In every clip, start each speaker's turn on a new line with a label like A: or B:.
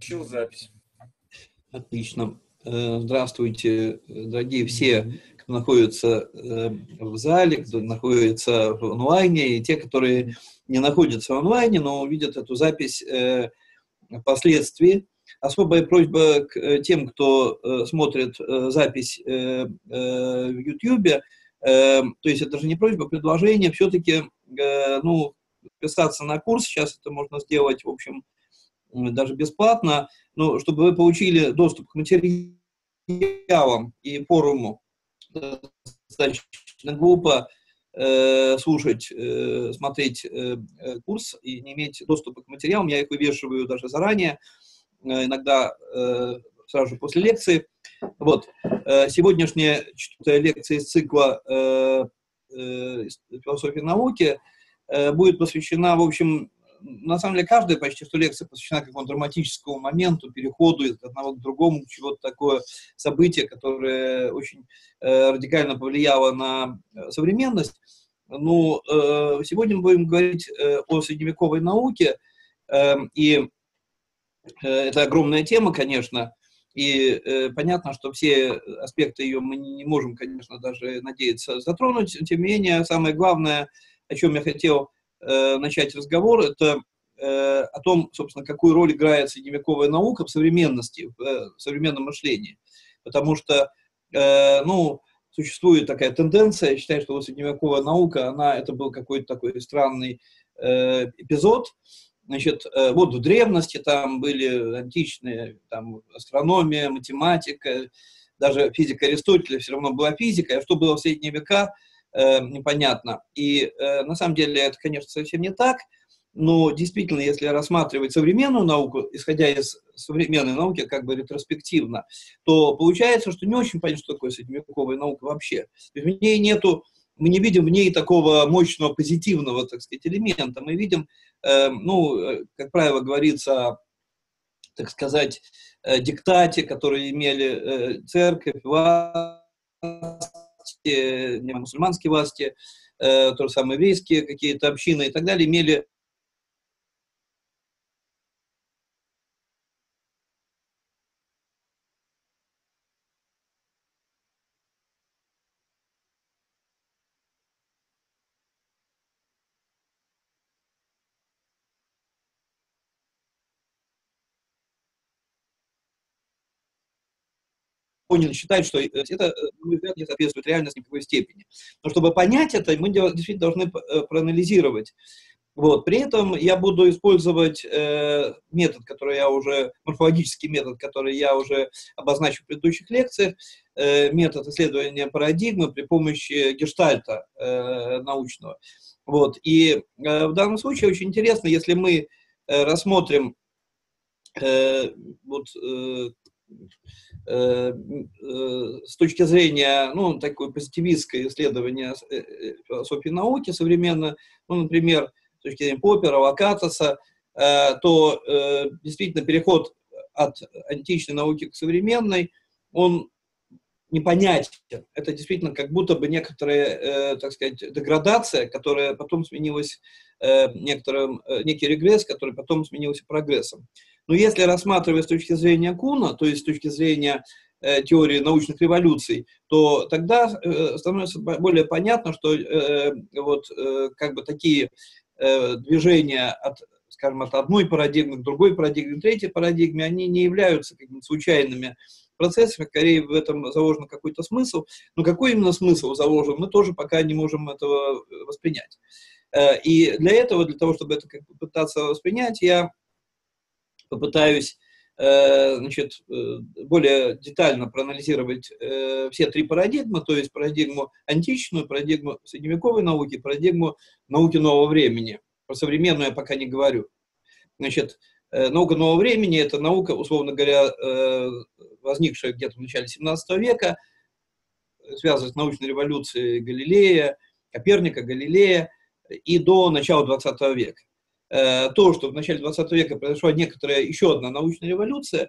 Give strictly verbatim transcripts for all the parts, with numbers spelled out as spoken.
A: Включил запись.
B: Отлично. Здравствуйте, дорогие все, кто находится в зале, кто находится в онлайне, и те, которые не находятся в онлайне, но увидят эту запись впоследствии. Особая просьба к тем, кто смотрит запись в YouTube, то есть это же не просьба, а предложение все-таки, ну, подписаться на курс, сейчас это можно сделать, в общем, даже бесплатно, но чтобы вы получили доступ к материалам и форуму. Достаточно глупо э, слушать, э, смотреть э, курс и не иметь доступа к материалам. Я их вывешиваю даже заранее, э, иногда э, сразу же после лекции. Вот. Э, сегодняшняя четвертая лекция из цикла э, э, «Философия науки» э, будет посвящена, в общем, на самом деле, каждая почти что лекция посвящена какому-то драматическому моменту, переходу из одного к другому, чего-то такое событие, которое очень э, радикально повлияло на современность. Ну, э, сегодня мы будем говорить э, о средневековой науке, э, и э, это огромная тема, конечно, и э, понятно, что все аспекты ее мы не можем, конечно, даже надеяться затронуть. Тем не менее, самое главное, о чем я хотел начать разговор, это э, о том, собственно, какую роль играет средневековая наука в современности, в, э, в современном мышлении. Потому что, э, ну, существует такая тенденция, я считаю, что вот средневековая наука, она, это был какой-то такой странный э, эпизод. Значит, э, вот в древности там были античные, там, астрономия, математика, даже физика Аристотеля все равно была физика, а что было в средние века, непонятно. И э, на самом деле это, конечно, совсем не так, но действительно, если рассматривать современную науку, исходя из современной науки, как бы ретроспективно, то получается, что не очень понятно, что такое средневековая наука вообще. В ней нету, мы не видим в ней такого мощного позитивного, так сказать, элемента. Мы видим, э, ну, как правило, говорится, так сказать, э, диктате, которые имели э, церковь, власть, не мусульманские власти, э, то же самое еврейские какие-то общины и так далее, имели считать, что это, на мой взгляд, не соответствует реальности в никакой степени. Но чтобы понять это, мы действительно должны проанализировать. Вот. При этом я буду использовать э, метод, который я уже, морфологический метод, который я уже обозначил в предыдущих лекциях, э, метод исследования парадигмы при помощи гештальта э, научного. Вот. И э, в данном случае очень интересно, если мы э, рассмотрим э, вот, э, с точки зрения, ну, такое позитивистское исследование философии науки современно, ну, например, с точки зрения Поппера, Лакатоса, то действительно переход от античной науки к современной, он непонятен. Это действительно как будто бы некоторая, так сказать, деградация, которая потом сменилась некоторым, некий регресс, который потом сменился прогрессом. Но если рассматривать с точки зрения Куна, то есть с точки зрения э, теории научных революций, то тогда э, становится более понятно, что э, вот э, как бы такие э, движения от, скажем, от одной парадигмы к другой парадигме, к третьей парадигме, они не являются какими-то случайными процессами, скорее в этом заложен какой-то смысл. Но какой именно смысл заложен, мы тоже пока не можем этого воспринять. Э, и для этого, для того, чтобы это как бы пытаться воспринять, я попытаюсь э, значит, более детально проанализировать э, все три парадигмы, то есть парадигму античную, парадигму средневековой науки, парадигму науки нового времени. Про современную я пока не говорю. Значит, э, наука нового времени – это наука, условно говоря, э, возникшая где-то в начале семнадцатого века, связанная с научной революцией Галилея, Коперника, Галилея и до начала двадцатого века. То, что в начале двадцатого века произошла некоторая еще одна научная революция,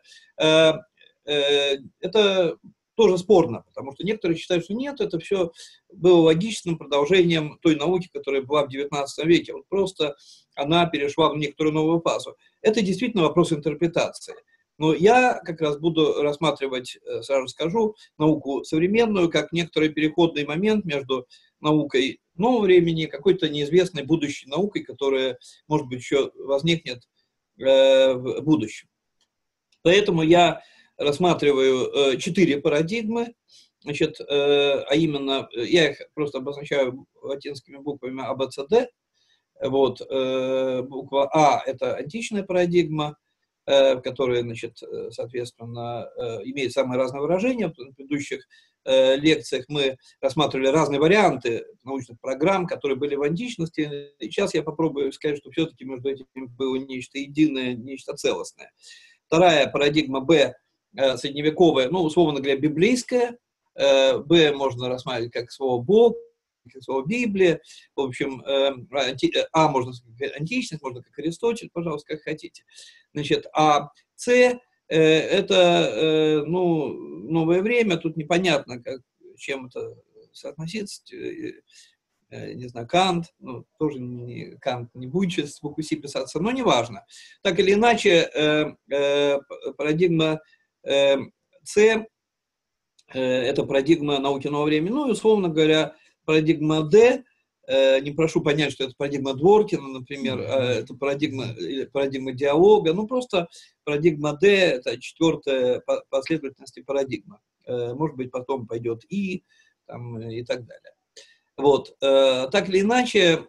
B: это тоже спорно, потому что некоторые считают, что нет, это все было логичным продолжением той науки, которая была в девятнадцатом веке. Вот просто она перешла в некоторую новую фазу. Это действительно вопрос интерпретации. Но я как раз буду рассматривать, сразу скажу, науку современную как некоторый переходный момент между наукой нового времени и какой-то неизвестной будущей наукой, которая, может быть, еще возникнет э, в будущем. Поэтому я рассматриваю э, четыре парадигмы, значит, э, а именно, я их просто обозначаю латинскими буквами А, Б, С, Д. Вот, э, буква А – это античная парадигма, э, которая, значит, соответственно, э, имеет самые разные выражения. В предыдущих э, лекциях мы рассматривали разные варианты научных программ, которые были в античности. И сейчас я попробую сказать, что все-таки между этими было нечто единое, нечто целостное. Вторая парадигма Б, э, средневековая, ну, условно говоря, библейская. Э, Б можно рассматривать как слово «Бог», как слово «Библия». В общем, э, А можно как античность, можно как Аристотель, пожалуйста, как хотите. Значит, а С э, это, э, ну, новое время, тут непонятно, как, чем это соотноситься. Не знаю, Кант, ну, тоже не, Кант не будет через букву С писаться, но неважно. Так или иначе, э, э, парадигма э, С э, это парадигма науки нового времени, ну и, условно говоря, парадигма Д, э, не прошу понять, что это парадигма Дворкина, например, э, это парадигма, парадигма диалога, ну просто парадигма Д это четвертая по последовательности парадигма. Э, может быть, потом пойдет И там, и так далее. Вот, э, так или иначе,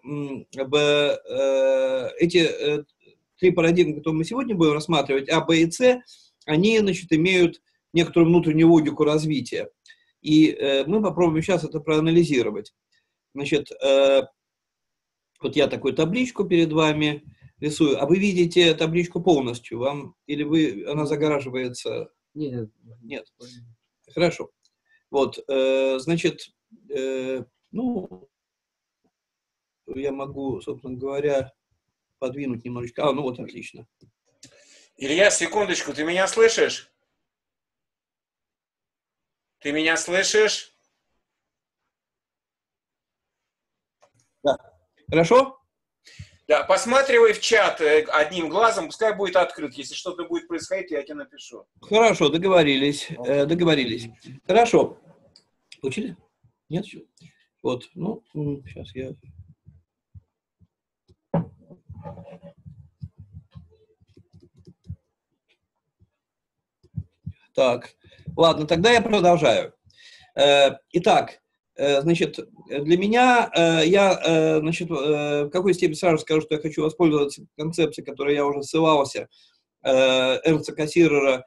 B: э, эти э, три парадигмы, которые мы сегодня будем рассматривать, А, Б и С, они, значит, имеют некоторую внутреннюю логику развития. И э, мы попробуем сейчас это проанализировать. Значит, э, вот я такую табличку перед вами рисую. А вы видите табличку полностью? Вам, или вы, она загораживается?
A: Нет.
B: Нет. Хорошо. Вот, э, значит... Э, Ну, я могу, собственно говоря, подвинуть немножечко. А, ну вот, отлично.
C: Илья, секундочку, ты меня слышишь? Ты меня слышишь?
B: Да. Хорошо?
C: Да, посматривай в чат одним глазом, пускай будет открыт. Если что-то будет происходить, я тебе напишу.
B: Хорошо, договорились. Э, договорились. Хорошо. Получили? Нет еще? Вот, ну, сейчас я... Так, ладно, тогда я продолжаю. Итак, значит, для меня, я, значит, в какой степени сразу скажу, что я хочу воспользоваться концепцией, которой я уже ссылался, Эрнста Кассирера,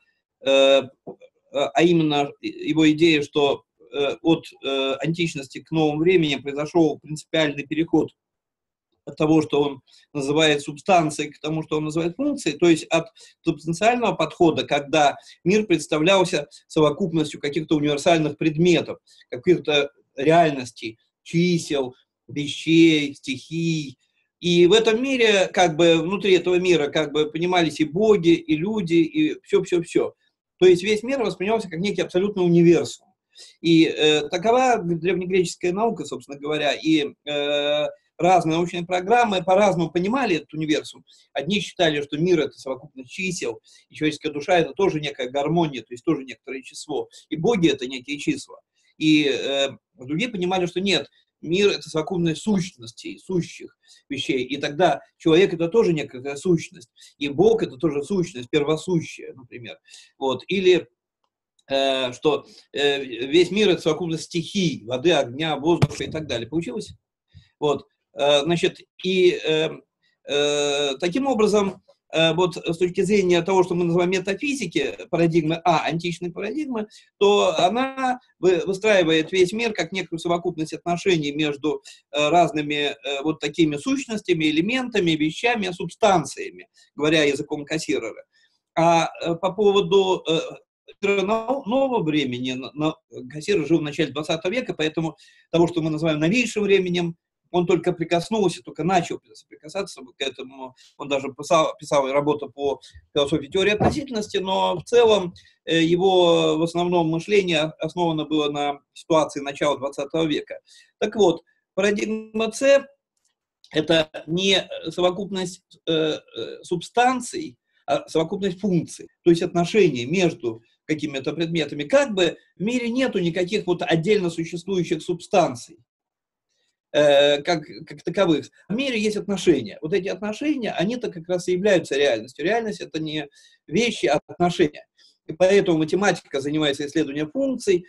B: а именно его идея, что от античности к новому времени произошел принципиальный переход от того, что он называет субстанцией, к тому, что он называет функцией, то есть от субстанциального подхода, когда мир представлялся совокупностью каких-то универсальных предметов, каких-то реальностей, чисел, вещей, стихий. И в этом мире, как бы внутри этого мира, как бы понимались и боги, и люди, и все-все-все. То есть весь мир воспринимался как некий абсолютный универсум. И э, такова древнегреческая наука, собственно говоря, и э, разные научные программы по-разному понимали этот универсум. Одни считали, что мир – это совокупность чисел, и человеческая душа – это тоже некая гармония, то есть тоже некоторое число, и боги – это некие числа. И э, другие понимали, что нет, мир – это совокупность сущностей, сущих вещей, и тогда человек – это тоже некая сущность, и Бог – это тоже сущность, первосущая, например. Вот. Или э, что э, весь мир – это совокупность стихий, воды, огня, воздуха и так далее. Получилось? Вот. Значит, и э, э, таким образом, э, вот с точки зрения того, что мы называем метафизики, парадигмы А, античной парадигмы, то она выстраивает весь мир как некую совокупность отношений между э, разными э, вот такими сущностями, элементами, вещами, субстанциями, говоря языком Кассирера. А э, по поводу э, нового времени, на, Кассирер жил в начале двадцатого века, поэтому того, что мы называем новейшим временем, он только прикоснулся, только начал прикасаться к этому. Он даже писал, писал работу по философии теории относительности, но в целом его в основном мышление основано было на ситуации начала двадцатого века. Так вот, парадигма С – это не совокупность э, субстанций, а совокупность функций, то есть отношения между какими-то предметами. Как бы в мире нету никаких вот отдельно существующих субстанций, э, как, как таковых. В мире есть отношения. Вот эти отношения, они-то как раз и являются реальностью. Реальность — это не вещи, а отношения. И поэтому математика занимается исследованием функций,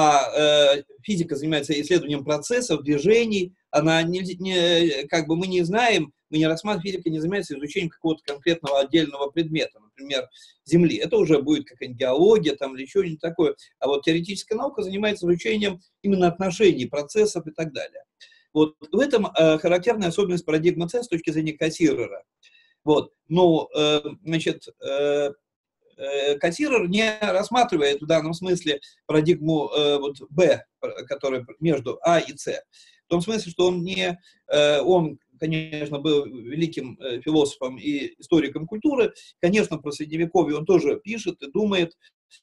B: а э, физика занимается исследованием процессов, движений. Она не, не, как бы мы не знаем, мы не рассматриваем, физика не занимается изучением какого-то конкретного отдельного предмета, например, Земли. Это уже будет какая-нибудь геология там, или еще что-нибудь такое. А вот теоретическая наука занимается изучением именно отношений, процессов и так далее. Вот в этом э, характерная особенность парадигмы С с точки зрения Кассирера. Вот. Но, э, значит, э, Кассирер не рассматривает в данном смысле парадигму э, вот, Б, которая между А и С. В том смысле, что он не, э, он, конечно, был великим э, философом и историком культуры, конечно, про Средневековье он тоже пишет и думает,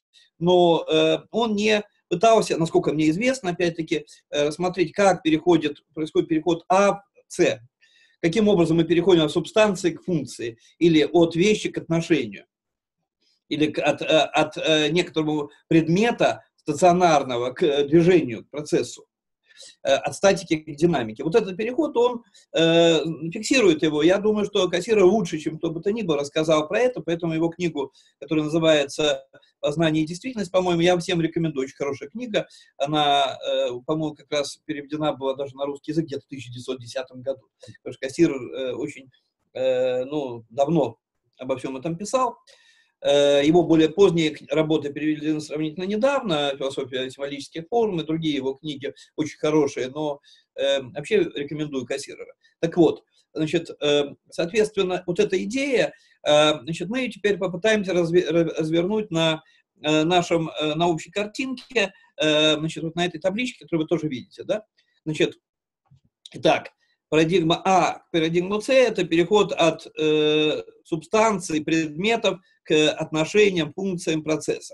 B: но э, он не пытался, насколько мне известно, опять-таки, э, рассмотреть, как переходит, происходит переход А в С, каким образом мы переходим от субстанции к функции или от вещи к отношению, или от, от, от некоторого предмета стационарного к движению, к процессу, от статики к динамике. Вот этот переход, он э, фиксирует его. Я думаю, что Кассирер лучше, чем кто бы то ни был, рассказал про это, поэтому его книгу, которая называется «Познание и действительность», по-моему, я всем рекомендую. Очень хорошая книга. Она, э, по-моему, как раз переведена была даже на русский язык где-то в тысяча девятьсот десятом году. Потому что Кассирер э, очень э, ну, давно обо всем этом писал. Его более поздние работы переведены сравнительно недавно, «Философия символических форм» и другие его книги очень хорошие, но э, вообще рекомендую Кассирера. Так вот, значит, э, соответственно, вот эта идея, э, значит, мы ее теперь попытаемся разве, развернуть на, э, нашем, э, на общей картинке, э, значит, вот на этой табличке, которую вы тоже видите, да? Значит, итак, парадигма А к парадигму С — это переход от э, субстанций, предметов к отношениям, функциям, процессам.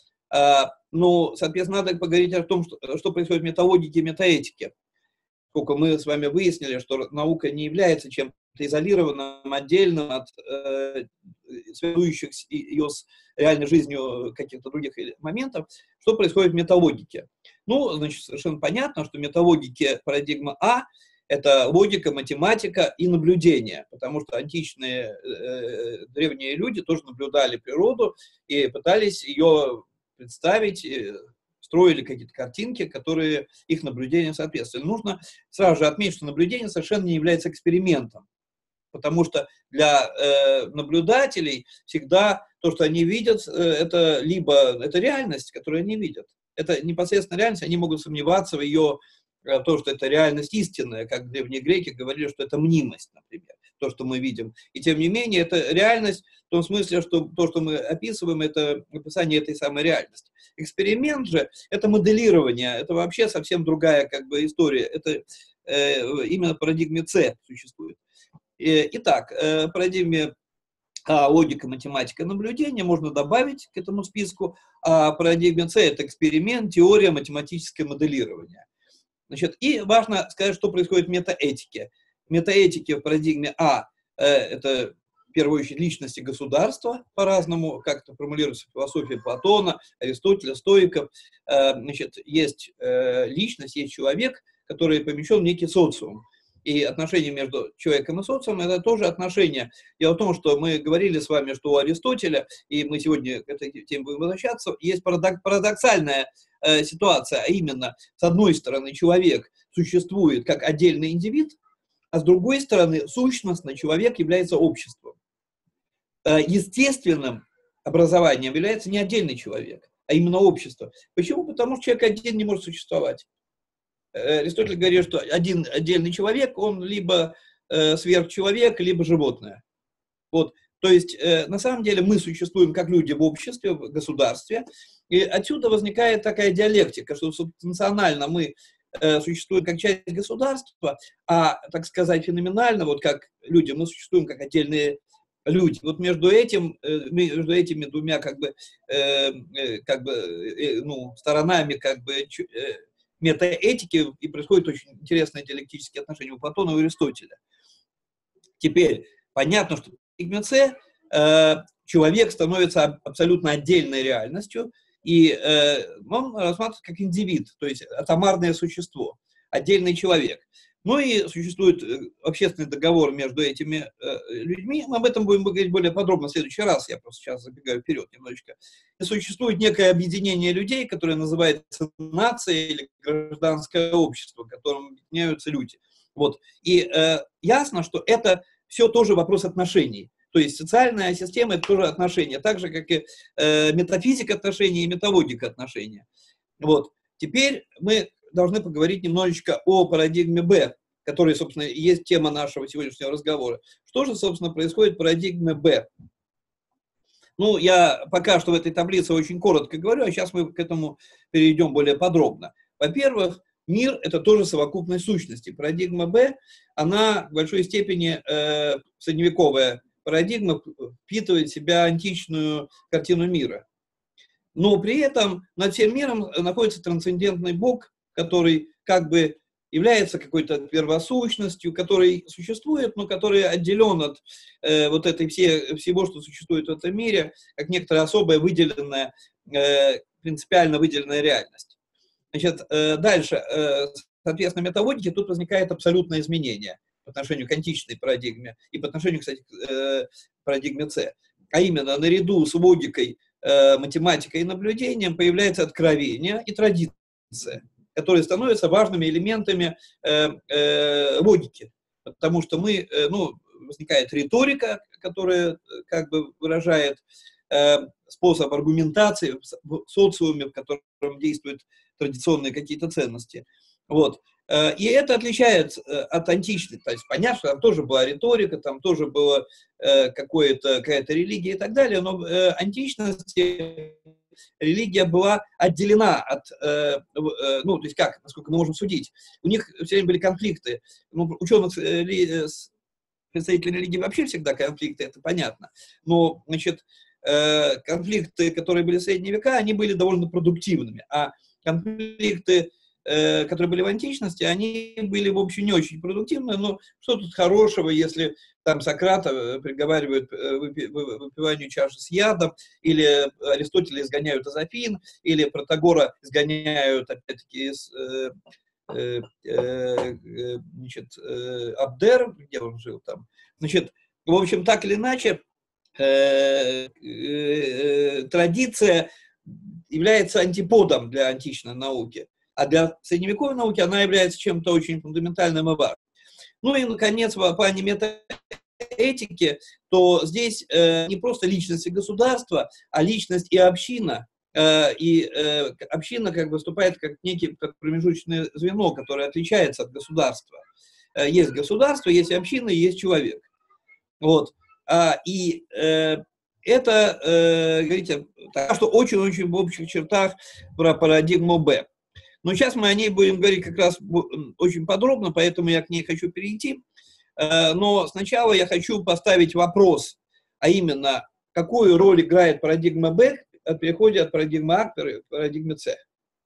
B: А, ну, соответственно, надо поговорить о том, что, что происходит в металогике и метаэтике. Сколько мы с вами выяснили, что наука не является чем-то изолированным, отдельным от э, связующих ее с реальной жизнью каких-то других моментов. Что происходит в металогике? Ну, значит, совершенно понятно, что в металогике парадигма А — это логика, математика и наблюдение, потому что античные э, древние люди тоже наблюдали природу и пытались ее представить, и строили какие-то картинки, которые их наблюдениям соответствовали. Нужно сразу же отметить, что наблюдение совершенно не является экспериментом, потому что для э, наблюдателей всегда то, что они видят, э, это либо это реальность, которую они видят, это непосредственно реальность, они могут сомневаться в ее то, что это реальность истинная, как древние греки говорили, что это мнимость, например, то, что мы видим. И тем не менее, это реальность в том смысле, что то, что мы описываем, это описание этой самой реальности. Эксперимент же — это моделирование, это вообще совсем другая как бы история. Это э, именно в парадигме С существует. И, итак, э, в парадигме А — логика, математика, наблюдение можно добавить к этому списку, а в парадигме С — это эксперимент, теория, математическое моделирование. Значит, и важно сказать, что происходит в метаэтике. В метаэтике в парадигме А э, это, в первую очередь, личности государства, по-разному, как это формулируется в философии Платона, Аристотеля, стоиков. Э, значит, есть э, личность, есть человек, который помещен в некий социум. И отношения между человеком и социумом — это тоже отношения. Дело в том, что мы говорили с вами, что у Аристотеля, и мы сегодня к этой теме будем возвращаться, есть парадок, парадоксальная э, ситуация, а именно, с одной стороны, человек существует как отдельный индивид, а с другой стороны, сущностно человек является обществом. Э, естественным образованием является не отдельный человек, а именно общество. Почему? Потому что человек один не может существовать. Аристотель говорит, что один отдельный человек, он либо э, сверхчеловек, либо животное. Вот. То есть, э, на самом деле, мы существуем как люди в обществе, в государстве, и отсюда возникает такая диалектика, что субстанционально мы э, существуем как часть государства, а, так сказать, феноменально, вот как люди, мы существуем как отдельные люди. Вот между этим, э, между этими двумя как бы, э, э, как бы э, ну, сторонами как бы э, метаэтики и происходит очень интересное диалектические отношения у Платона и у Аристотеля. Теперь понятно, что в парадигме С э, человек становится абсолютно отдельной реальностью, и э, он рассматривается как индивид, то есть атомарное существо, отдельный человек. Ну и существует общественный договор между этими э, людьми. Мы об этом будем говорить более подробно в следующий раз. Я просто сейчас забегаю вперед немножечко. И существует некое объединение людей, которое называется нация или гражданское общество, в котором объединяются люди. Вот. И э, ясно, что это все тоже вопрос отношений. То есть социальная система – это тоже отношения, так же, как и э, метафизика отношений и металогика отношений. Вот. Теперь мы должны поговорить немножечко о парадигме Б, которая, собственно, и есть тема нашего сегодняшнего разговора. Что же, собственно, происходит в парадигме Б? Ну, я пока что в этой таблице очень коротко говорю, а сейчас мы к этому перейдем более подробно. Во-первых, мир – это тоже совокупность сущностей. Парадигма Б, она в большой степени э, средневековая парадигма, впитывает в себя античную картину мира. Но при этом над всем миром находится трансцендентный Бог, который как бы является какой-то первосущностью, который существует, но который отделен от э, вот этой все, всего, что существует в этом мире, как некоторая особая выделенная, э, принципиально выделенная реальность. Значит, э, дальше, э, соответственно, металогике тут возникает абсолютное изменение по отношению к античной парадигме и по отношению, кстати, к э, парадигме С. А именно, наряду с логикой, э, математикой и наблюдением появляется откровение и традиция, которые становятся важными элементами э, э, логики. Потому что мы, э, ну, возникает риторика, которая как бы выражает э, способ аргументации в социуме, в котором действуют традиционные какие-то ценности. Вот. И это отличает от античной. То есть понятно, что там тоже была риторика, там тоже была какое-то, какая-то религия и так далее, но в античности религия была отделена от, ну, то есть как, насколько мы можем судить. У них все время были конфликты. Ну, ученых с представителями религии вообще всегда конфликты, это понятно. Но, значит, конфликты, которые были в средние века, они были довольно продуктивными. А конфликты, которые были в античности, они были, в общем, не очень продуктивны, но что тут хорошего, если там Сократа приговаривают выпиванию чаши с ядом, или Аристотеля изгоняют из Афин, или Протагора изгоняют, опять-таки, из э, э, э, значит, э, Абдер, где он жил там. Значит, в общем, так или иначе, э, э, э, традиция является антиподом для античной науки. А для средневековой науки она является чем-то очень фундаментальным и важным. Ну и, наконец, в плане метаэтики, то здесь э, не просто личность и государство, а личность и община. Э, и э, община как бы выступает как некий как промежуточное звено, которое отличается от государства. Э, есть государство, есть община, есть человек. Вот. А, и э, это, э, говорите, так что очень-очень в общих чертах про парадигму Б. Но сейчас мы о ней будем говорить как раз очень подробно, поэтому я к ней хочу перейти. Но сначала я хочу поставить вопрос, а именно, какую роль играет парадигма Б в переходе от парадигмы А к парадигме С.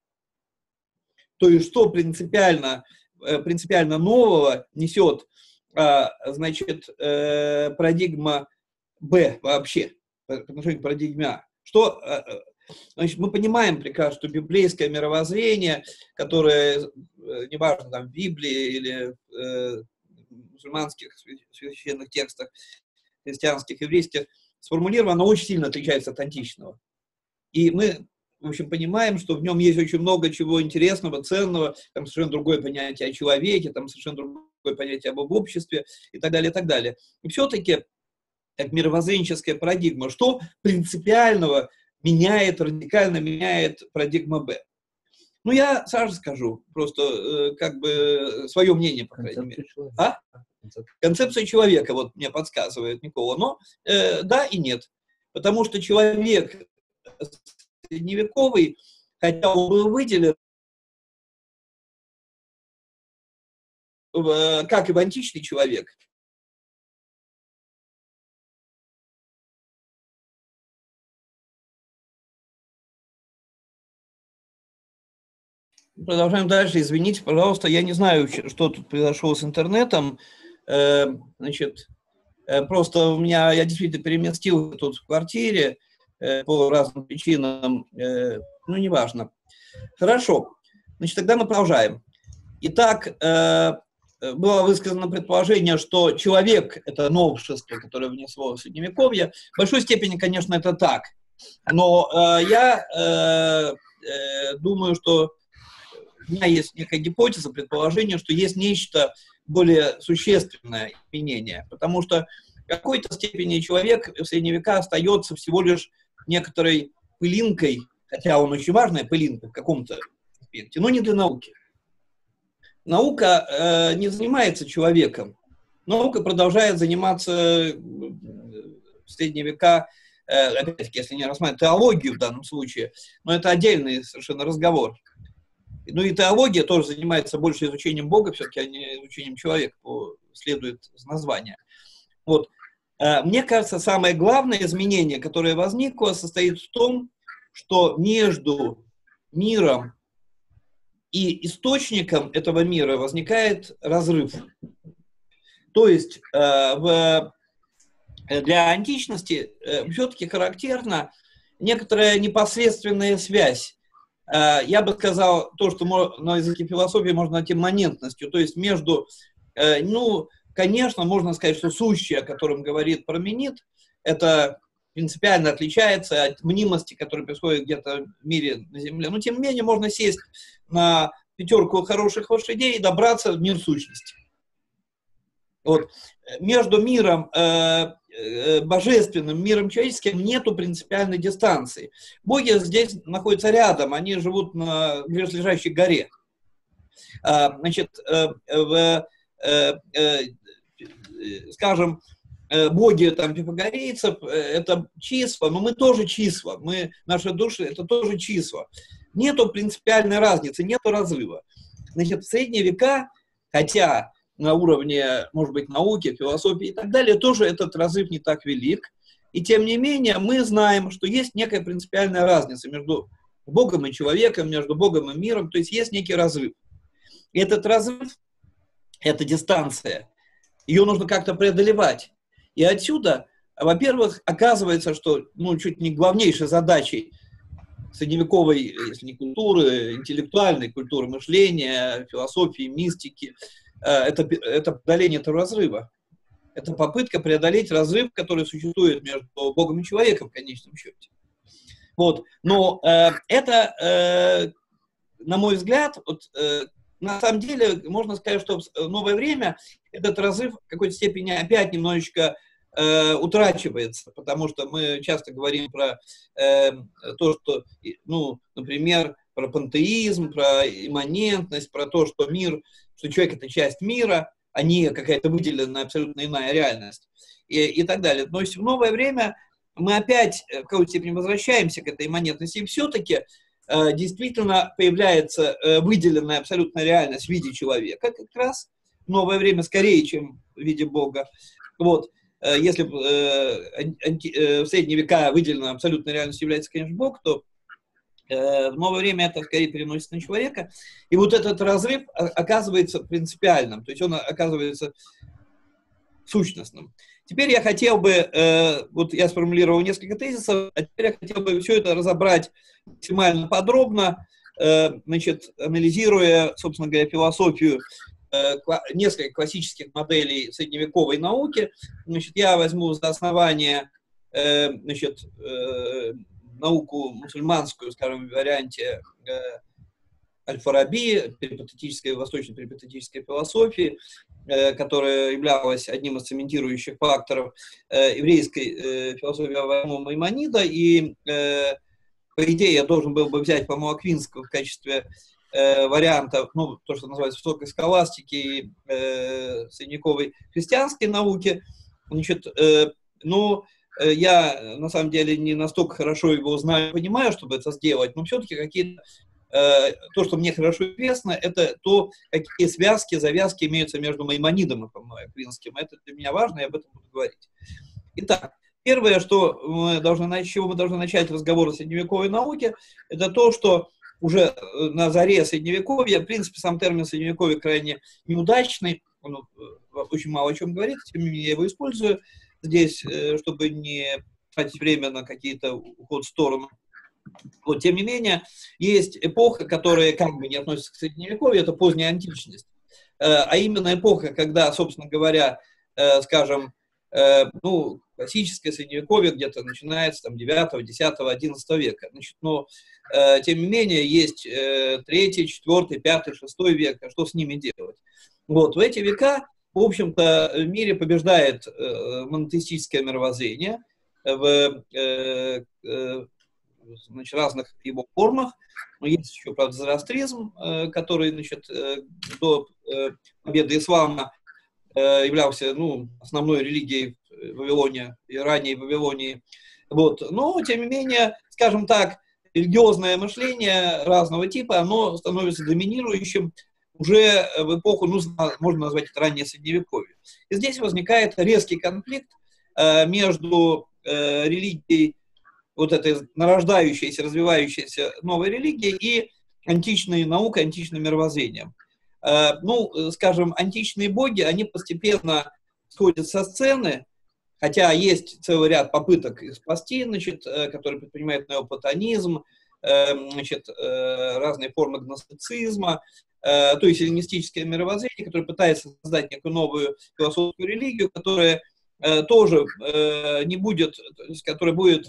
B: То есть, что принципиально, принципиально нового несет, значит, парадигма Б вообще по отношению к парадигме А. Что... Значит, мы понимаем прекрасно, что библейское мировоззрение, которое, неважно, там, в Библии или э, в мусульманских священных текстах, христианских, еврейских, сформулировано, оно очень сильно отличается от античного. И мы, в общем, понимаем, что в нем есть очень много чего интересного, ценного, там совершенно другое понятие о человеке, там совершенно другое понятие об обществе и так далее, и так далее. И все-таки, как мировоззренческая парадигма, что принципиального меняет, радикально меняет парадигма Б. Ну, я сразу скажу, просто э, как бы свое мнение, по крайней мере. А? Концепция человека, вот мне подсказывает Никола. Но э, да и нет. Потому что человек средневековый, хотя он был выделен, э, как и в античный человек, продолжаем дальше. Извините, пожалуйста, я не знаю, что тут произошло с интернетом. Значит, Просто у меня, я действительно переместился тут в квартире по разным причинам, ну, неважно. Хорошо, значит, тогда мы продолжаем. Итак, было высказано предположение, что человек – это новшество, которое внесло в Средневековье. В большой степени, конечно, это так. Но я думаю, что у меня есть некая гипотеза, предположение, что есть нечто более существенное изменение, потому что в какой-то степени человек в средние века остается всего лишь некоторой пылинкой, хотя он очень важная пылинка в каком-то аспекте, но не для науки. Наука э, не занимается человеком, наука продолжает заниматься в средние века, э, опять-таки, если не рассматривать теологию в данном случае, но это отдельный совершенно разговор. Ну и теология тоже занимается больше изучением Бога, все-таки, а не изучением человека, следует из названия. Вот. Мне кажется, самое главное изменение, которое возникло, состоит в том, что между миром и источником этого мира возникает разрыв. То есть в, для античности все-таки характерна некоторая непосредственная связь. Я бы сказал, то, что на языке философии можно найти имманентностью, то есть между, ну, конечно, можно сказать, что сущее, о котором говорит Парменид, это принципиально отличается от мнимости, которая происходит где-то в мире на Земле. Но, тем не менее, можно сесть на пятерку хороших лошадей и добраться в мир сущности. Вот. Между миром э, э, божественным, миром человеческим нету принципиальной дистанции. Боги здесь находятся рядом, они живут на близлежащей горе. А, значит, э, э, э, э, скажем, э, боги там пифагорейцев э, это числа, но мы тоже числа, мы, наши души это тоже числа. Нету принципиальной разницы, нету разрыва. Значит, в средние века, хотя на уровне, может быть, науки, философии и так далее, тоже этот разрыв не так велик. И тем не менее мы знаем, что есть некая принципиальная разница между Богом и человеком, между Богом и миром, то есть есть некий разрыв. И этот разрыв, эта дистанция, ее нужно как-то преодолевать. И отсюда, во-первых, оказывается, что ну, чуть не главнейшей задачей средневековой, если не культуры, интеллектуальной культуры мышления, философии, мистики, Это, это преодоление этого разрыва. Это попытка преодолеть разрыв, который существует между Богом и человеком в конечном счете. Вот. Но э, это, э, на мой взгляд, вот, э, на самом деле, можно сказать, что в новое время этот разрыв в какой-то степени опять немножечко э, утрачивается, потому что мы часто говорим про э, то, что, ну, например, про пантеизм, про имманентность, про то, что мир, что человек – это часть мира, а не какая-то выделенная абсолютно иная реальность и, и так далее. Но в новое время мы опять в какой-то степени возвращаемся к этой имманентности, и все-таки э, действительно появляется э, выделенная абсолютная реальность в виде человека, как раз в новое время скорее, чем в виде Бога. Вот. Э, если э, анти, э, в средние века выделенная абсолютная реальность является, конечно, Бог, то в новое время это скорее переносится на человека. И вот этот разрыв оказывается принципиальным, то есть он оказывается сущностным. Теперь я хотел бы, вот я сформулировал несколько тезисов, а теперь я хотел бы все это разобрать максимально подробно, значит, анализируя, собственно говоря, философию нескольких классических моделей средневековой науки. Значит, я возьму за основание, значит, науку мусульманскую, скажем, в варианте э, Аль-Фараби, перипатетической, восточно-перипатетической философии, э, которая являлась одним из цементирующих факторов э, еврейской э, философии Авраама Маймонида. И, э, по идее, я должен был бы взять, по-моему, Аквинского в качестве э, варианта, ну, то, что называется высокой схоластики и э, средневековой христианской науки. Значит, э, ну, я, на самом деле, не настолько хорошо его знаю, понимаю, чтобы это сделать, но все-таки какие-то, э, то, что мне хорошо известно, это то, какие связки, завязки имеются между Маймонидом и, по-моему, Аквинским. Это для меня важно, я об этом буду говорить. Итак, первое, что мы должны, с чего мы должны начать разговор о средневековой науке, это то, что уже на заре Средневековья, в принципе, сам термин Средневековье крайне неудачный, он очень мало о чем говорит, тем не менее я его использую здесь, чтобы не тратить время на какие-то уход в сторону. Вот, тем не менее, есть эпоха, которая как бы не относится к Средневековью, это поздняя античность. А именно эпоха, когда, собственно говоря, скажем, ну, классическое Средневековье где-то начинается там девятого, десятого, одиннадцатого века. Значит, но, тем не менее, есть третий, четвертый, пятый, шестой век. А что с ними делать? Вот, в эти века, в общем-то, в мире побеждает монотеистическое мировоззрение в значит, разных его формах. Но есть еще, правда, зороастризм, который, значит, до победы ислама являлся, ну, основной религией в Вавилоне и ранней Вавилонии. Вот. Но, тем не менее, скажем так, религиозное мышление разного типа, оно становится доминирующим уже в эпоху, ну, можно назвать это раннее Средневековье. И здесь возникает резкий конфликт между религией, вот этой нарождающейся, развивающейся новой религией и античной наукой, античным мировоззрением. Ну, скажем, античные боги, они постепенно сходят со сцены, хотя есть целый ряд попыток их спасти, значит, которые предпринимают неоплатонизм, значит, разные формы гностицизма, то есть эллинистическое мировоззрение, которое пытается создать некую новую философскую религию, которая тоже не будет, то есть, которая будет,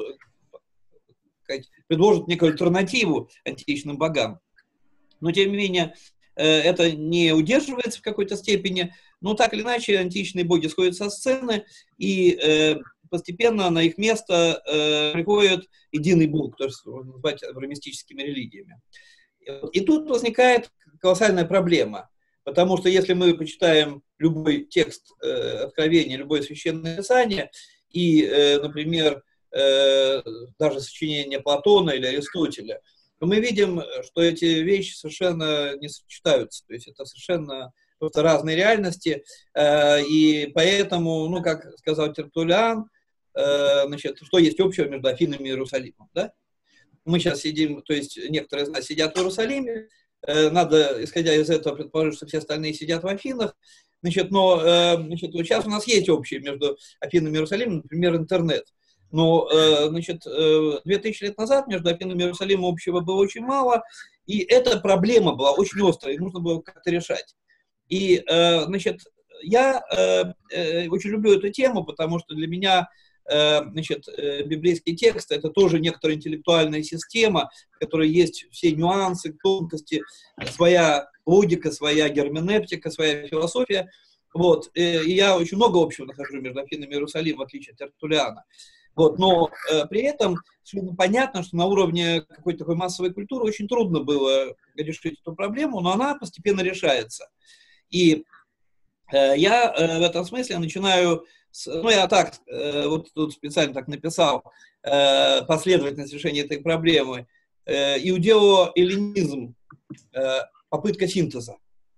B: предложит некую альтернативу античным богам. Но, тем не менее, это не удерживается в какой-то степени, но так или иначе античные боги сходят со сцены, и постепенно на их место приходит единый бог, то есть можно назвать авраамистическими религиями. И тут возникает колоссальная проблема. Потому что если мы почитаем любой текст э, Откровения, любое священное писание, и, э, например, э, даже сочинения Платона или Аристотеля, то мы видим, что эти вещи совершенно не сочетаются. То есть это совершенно просто разные реальности. Э, и поэтому, ну, как сказал Тертуллиан, э, значит, что есть общего между Афинами и Иерусалимом, да? Мы сейчас сидим, то есть некоторые из нас сидят в Иерусалиме, надо, исходя из этого, предположить, что все остальные сидят в Афинах. Значит, но значит, вот сейчас у нас есть общее между Афинами и Иерусалимом, например, интернет. Но значит, две тысячи лет назад между Афинами и Иерусалимом общего было очень мало, и эта проблема была очень острая, и нужно было как-то решать. И значит, я очень люблю эту тему, потому что для меня значит, библейский текст — это тоже некоторая интеллектуальная система, в которой есть все нюансы, тонкости, своя логика, своя герменевтика, своя философия. Вот. И я очень много общего нахожу между Афинами и Иерусалимом, в отличие от Тертуллиана. Вот. Но э, при этом понятно, что на уровне какой-то такой массовой культуры очень трудно было решить эту проблему, но она постепенно решается. И э, я э, в этом смысле начинаю... Ну, я так, вот тут специально так написал, последовательность решения этой проблемы. Иудео-эллинизм, попытка синтеза.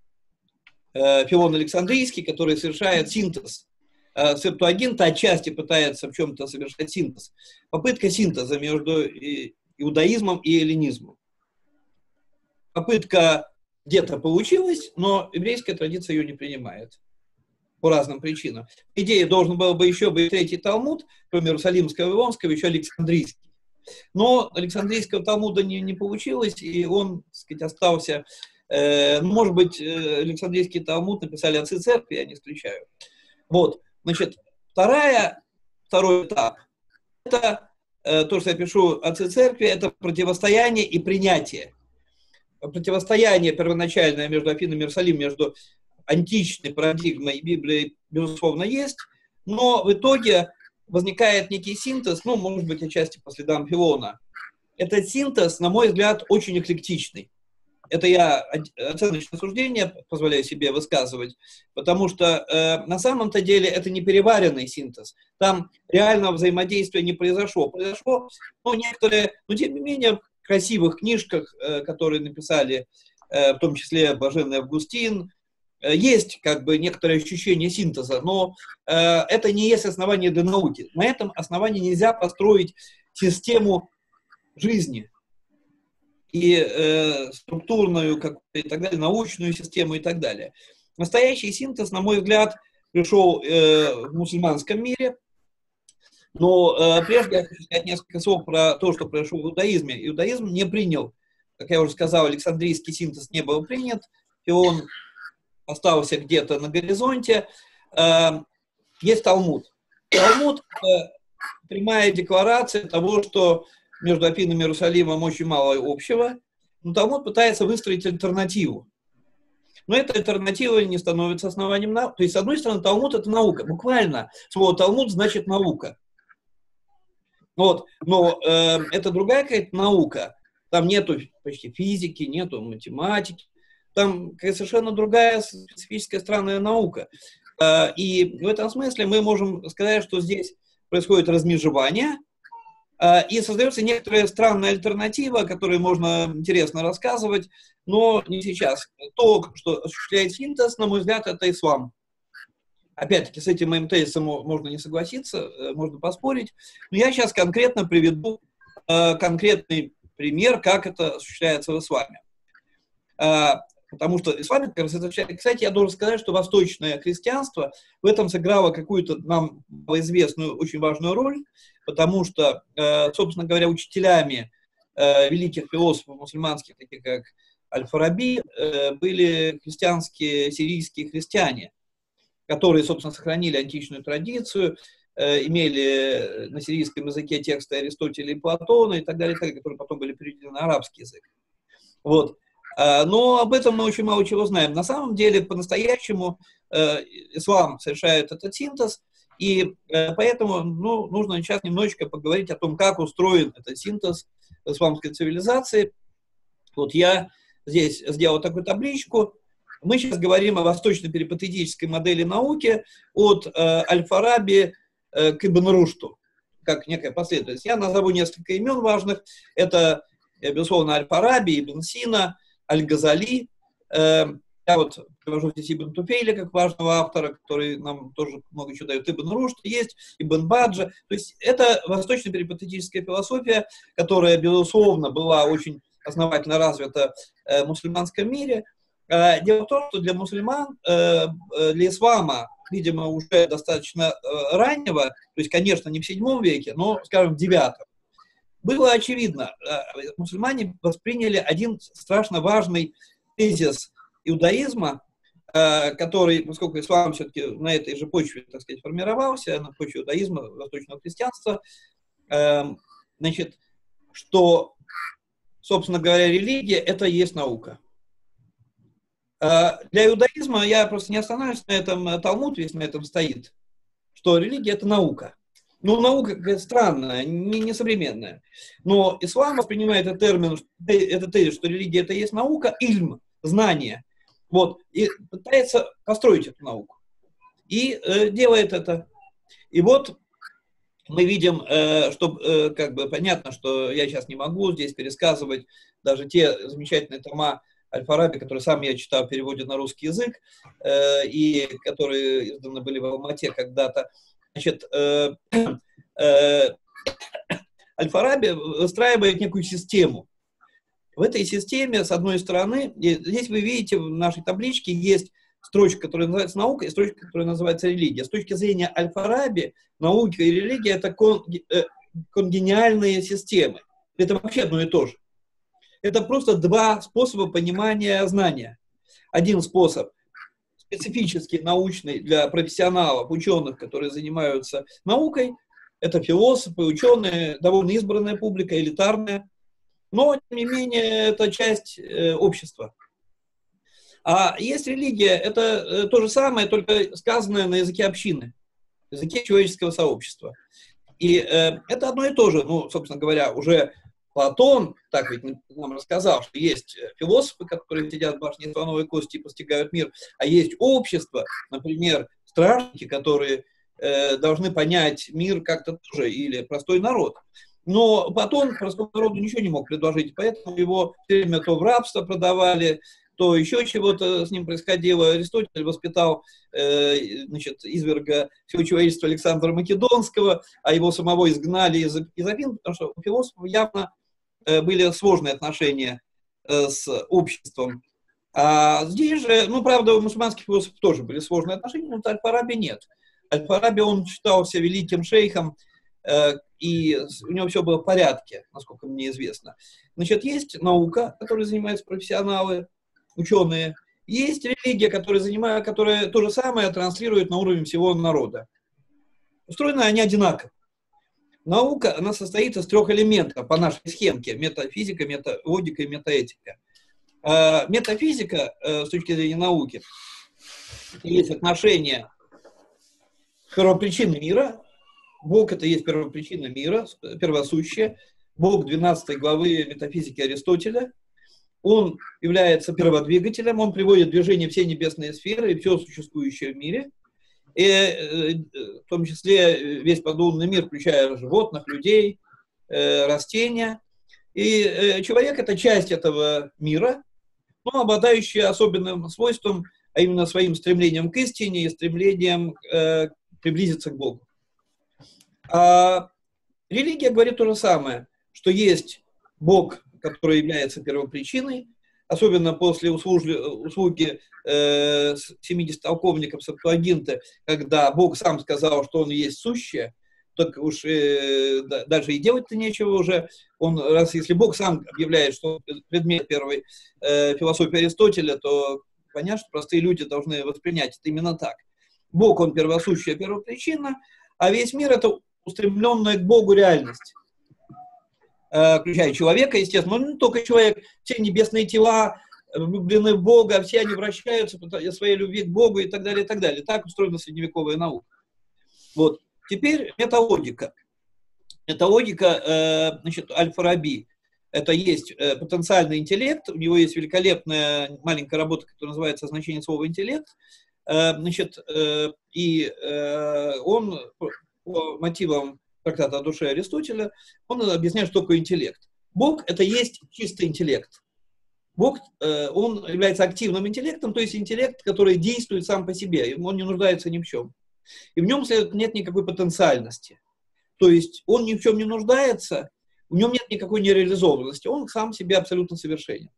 B: Филон Александрийский, который совершает синтез Септуагинта, отчасти пытается в чем-то совершать синтез. Попытка синтеза между иудаизмом и эллинизмом. Попытка где-то получилась, но еврейская традиция ее не принимает. По разным причинам. По идее, должен был бы еще быть третий Талмуд, кроме Иерусалимского и Вавилонского, еще Александрийский. Но Александрийского Талмуда не, не получилось, и он, так сказать, остался... Э, ну, может быть, Александрийский Талмуд написали отцы церкви, я не исключаю. Вот. Значит, вторая, второй этап, это э, то, что я пишу отцы церкви, это противостояние и принятие. Противостояние первоначальное между Афинами и Иерусалимом, между античной парадигмой и Библией, безусловно, есть, но в итоге возникает некий синтез, ну, может быть, отчасти по следам Филона. Этот синтез, на мой взгляд, очень эклектичный. Это я оценочное суждение позволяю себе высказывать, потому что э, на самом-то деле это не переваренный синтез. Там реального взаимодействия не произошло. Произошло, ну, некоторые, но тем не менее, в красивых книжках, э, которые написали, э, в том числе Блаженный Августин, есть как бы некоторое ощущение синтеза, но э, это не есть основание для науки. На этом основании нельзя построить систему жизни и э, структурную как, и так далее, научную систему и так далее. настоящий синтез, на мой взгляд, пришел э, в мусульманском мире. Но э, прежде я хочу сказать несколько слов про то, что произошло в иудаизме. Иудаизм не принял, как я уже сказал, Александрийский синтез не был принят, и он остался где-то на горизонте. Э, есть Талмуд. Талмуд – это прямая декларация того, что между Афинами и Иерусалимом очень мало общего, но Талмуд пытается выстроить альтернативу. Но эта альтернатива не становится основанием науки. То есть, с одной стороны, Талмуд – это наука. Буквально слово Талмуд значит наука. Вот. Но э, это другая какая-то наука. Там нету почти физики, нету математики. Там какая-то совершенно другая специфическая странная наука. Э, и в этом смысле мы можем сказать, что здесь происходит размежевание, э, и создается некоторая странная альтернатива, о которой можно интересно рассказывать, но не сейчас. То, что осуществляет синтез, на мой взгляд, это ислам. Опять-таки, с этим моим тезисом можно не согласиться, можно поспорить. Но я сейчас конкретно приведу э, конкретный пример, как это осуществляется в исламе. Э, потому что ислам, как раз, это, кстати, я должен сказать, что восточное христианство в этом сыграло какую-то нам известную, очень важную роль, потому что, э, собственно говоря, учителями э, великих философов мусульманских, таких как Аль-Фараби, э, были христианские, сирийские христиане, которые, собственно, сохранили античную традицию, э, имели на сирийском языке тексты Аристотеля и Платона и так далее, и так далее, которые потом были переведены на арабский язык. Вот. Э, но об этом мы очень мало чего знаем. На самом деле, по-настоящему э, ислам совершает этот синтез, и э, поэтому ну, нужно сейчас немножечко поговорить о том, как устроен этот синтез исламской цивилизации. Вот я здесь сделал такую табличку. Мы сейчас говорим о восточно-перипатетической модели науки от э, Аль-Фараби э, к Ибн Рушту, как некая последовательность. Я назову несколько имен важных. Это, безусловно, Аль-Фараби, Ибн Сина, Аль-Газали. Э, я вот привожу здесь Ибн Туфейля как важного автора, который нам тоже много чего дает. Ибн Рушд есть, Ибн Баджа. То есть это восточно-перипатетическая философия, которая, безусловно, была очень основательно развита э, в мусульманском мире. Дело в том, что для мусульман, для ислама, видимо, уже достаточно раннего, то есть, конечно, не в седьмом веке, но, скажем, в девятом, было очевидно, мусульмане восприняли один страшно важный тезис иудаизма, который, поскольку ислам все-таки на этой же почве, так сказать, формировался, на почве иудаизма, восточного христианства, значит, что, собственно говоря, религия – это и есть наука. Для иудаизма, я просто не останавливаюсь на этом, Талмуд весь на этом стоит, что религия – это наука. Ну, наука какая-то странная, не, не современная. Но ислам воспринимает этот термин, этот тезис, что религия – это и есть наука, ильм, знание. Вот, и пытается построить эту науку. И э, делает это. И вот мы видим, э, что э, как бы понятно, что я сейчас не могу здесь пересказывать даже те замечательные тома Аль-Фараби, которые сам я читал в переводе на русский язык, э, и которые изданы были в Алмате когда-то. Значит, э, э, Аль-Фараби выстраивает некую систему. В этой системе, с одной стороны, здесь вы видите в нашей табличке есть строчка, которая называется наука, и строчка, которая называется религия. С точки зрения Аль-Фараби, наука и религия – это кон, э, конгениальные системы. Это вообще одно и то же. Это просто два способа понимания знания. Один способ специфически научный для профессионалов, ученых, которые занимаются наукой. Это философы, ученые, довольно избранная публика, элитарная. Но, тем не менее, это часть э, общества. А есть религия, это э, то же самое, только сказанное на языке общины, языке человеческого сообщества. И э, это одно и то же. Ну, собственно говоря, уже Платон так ведь нам рассказал, что есть философы, которые сидят в башне слоновой кости и постигают мир, а есть общество, например, стражники, которые э, должны понять мир как-то тоже, или простой народ. Но Платон простому народу ничего не мог предложить, поэтому его все время то в рабство продавали, то еще чего-то с ним происходило. Аристотель воспитал э, значит, изверга всего человечества Александра Македонского, а его самого изгнали из, из Афин, потому что у философов явно э, были сложные отношения э, с обществом. А здесь же, ну, правда, у мусульманских философов тоже были сложные отношения, но Аль-Фараби нет. Аль-Фараби, он считался великим шейхом, э, и у него все было в порядке, насколько мне известно. Значит, есть наука, которой занимаются профессионалы, ученые, есть религия, которая занимает, которая то же самое транслирует на уровень всего народа. Устроены они одинаково. Наука, она состоит из трех элементов по нашей схемке: метафизика, металогика и метаэтика. А метафизика, с точки зрения науки, есть отношение первопричины мира. Бог — это есть первопричина мира, первосущее. Бог двенадцатой главы метафизики Аристотеля. Он является перводвигателем, он приводит в движение все небесные сферы и все существующее в мире. И в том числе весь подлунный мир, включая животных, людей, растения. И человек — это часть этого мира, но обладающая особенным свойством, а именно своим стремлением к истине и стремлением э, приблизиться к Богу. А религия говорит то же самое, что есть Бог, который является первопричиной, особенно после услуги, услуги э, семидесяти толковников Септуагинты, когда Бог сам сказал, что Он есть сущее, так уж э, да, даже и делать-то нечего уже. Он, раз если Бог сам объявляет, что он предмет первой э, философии Аристотеля, то понятно, что простые люди должны воспринять это именно так. Бог, он первосущая первопричина, а весь мир — это устремленная к Богу реальность, э, включая человека, естественно, но не только человек, все небесные тела влюблены в Бога, все они вращаются по своей любви к Богу и так далее, и так далее. Так устроена средневековая наука. Вот. Теперь металогика. Металогика, э, значит, Аль-Фараби. Это есть э, потенциальный интеллект. У него есть великолепная маленькая работа, которая называется «Значение слова интеллект». Э, значит, э, и э, он по, по мотивам трактата о душе Аристотеля, он объясняет, что такое интеллект. Бог — это есть чистый интеллект. Бог, э, он является активным интеллектом, то есть интеллект, который действует сам по себе, он не нуждается ни в чем. И в нем нет никакой потенциальности. То есть он ни в чем не нуждается, в нем нет никакой нереализованности, он сам себе абсолютно совершенен.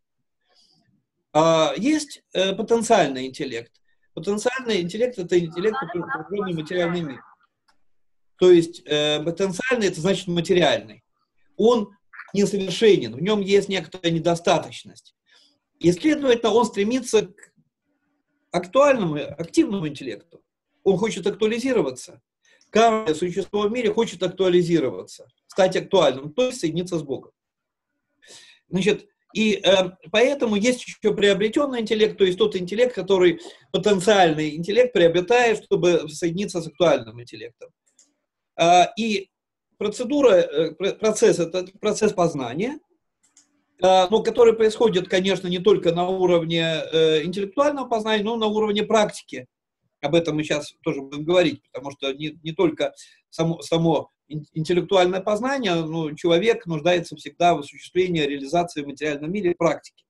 B: А есть э, потенциальный интеллект. Потенциальный интеллект — это интеллект, определенный материальный мир. То есть э, потенциальный — это значит материальный. Он несовершенен, в нем есть некоторая недостаточность. И, следовательно, он стремится к актуальному, активному интеллекту. Он хочет актуализироваться. Каждое существо в мире хочет актуализироваться, стать актуальным, то есть соединиться с Богом. Значит, и э, поэтому есть еще приобретенный интеллект, то есть тот интеллект, который потенциальный интеллект приобретает, чтобы соединиться с актуальным интеллектом. Э, и процедура, э, процесс — это процесс познания, э, но который происходит, конечно, не только на уровне э, интеллектуального познания, но и на уровне практики. Об этом мы сейчас тоже будем говорить, потому что не, не только само, само интеллектуальное познание, но человек нуждается всегда в осуществлении реализации в материальном мире практики.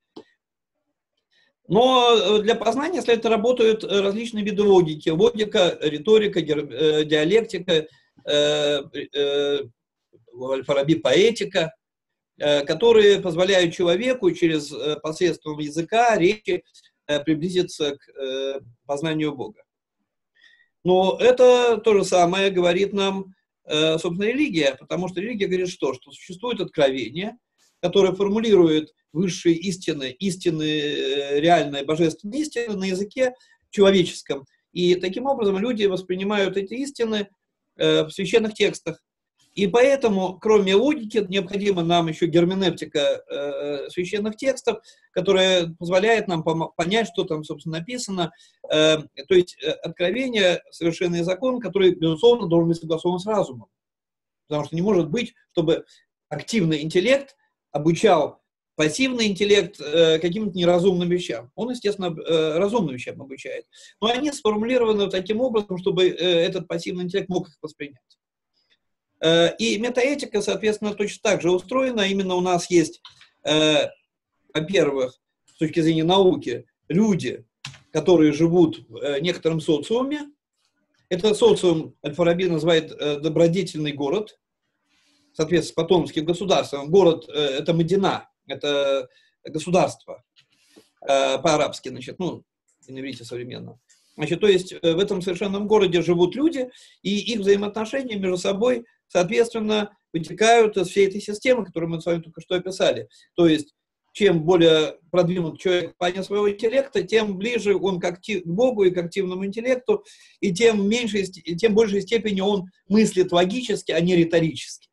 B: Но для познания, следовательно, работают различные виды логики. Логика, риторика, диалектика, Аль-Фараби поэтика, которые позволяют человеку через посредством языка, речи приблизиться к познанию Бога. Но это то же самое говорит нам, собственно, религия, потому что религия говорит что? Что существует откровение, которое формулирует высшие истины, истины реальные, божественные истины на языке человеческом. И таким образом люди воспринимают эти истины в священных текстах. И поэтому, кроме логики, необходима нам еще герменевтика э, священных текстов, которая позволяет нам понять, что там, собственно, написано. Э, то есть э, откровение, совершенный закон, который, безусловно, должен быть согласован с разумом. Потому что не может быть, чтобы активный интеллект обучал пассивный интеллект э, каким-то неразумным вещам. Он, естественно, э, разумным вещам обучает. Но они сформулированы таким образом, чтобы э, этот пассивный интеллект мог их воспринять. И метаэтика, соответственно, точно так же устроена. Именно у нас есть, э, во-первых, с точки зрения науки, люди, которые живут в некотором социуме. Этот социум Аль-Фараби называет э, добродетельный город, соответственно, с потомским государством. Город э, — это Медина, это государство. э, по-арабски, значит, ну, на иврите современно. Значит, то есть в этом совершенном городе живут люди, и их взаимоотношения между собой, соответственно, вытекают из всей этой системы, которую мы с вами только что описали. То есть, чем более продвинут человек в плане своего интеллекта, тем ближе он к, актив, к Богу и к активному интеллекту, и тем, в меньшей, тем в большей степени он мыслит логически, а не риторически.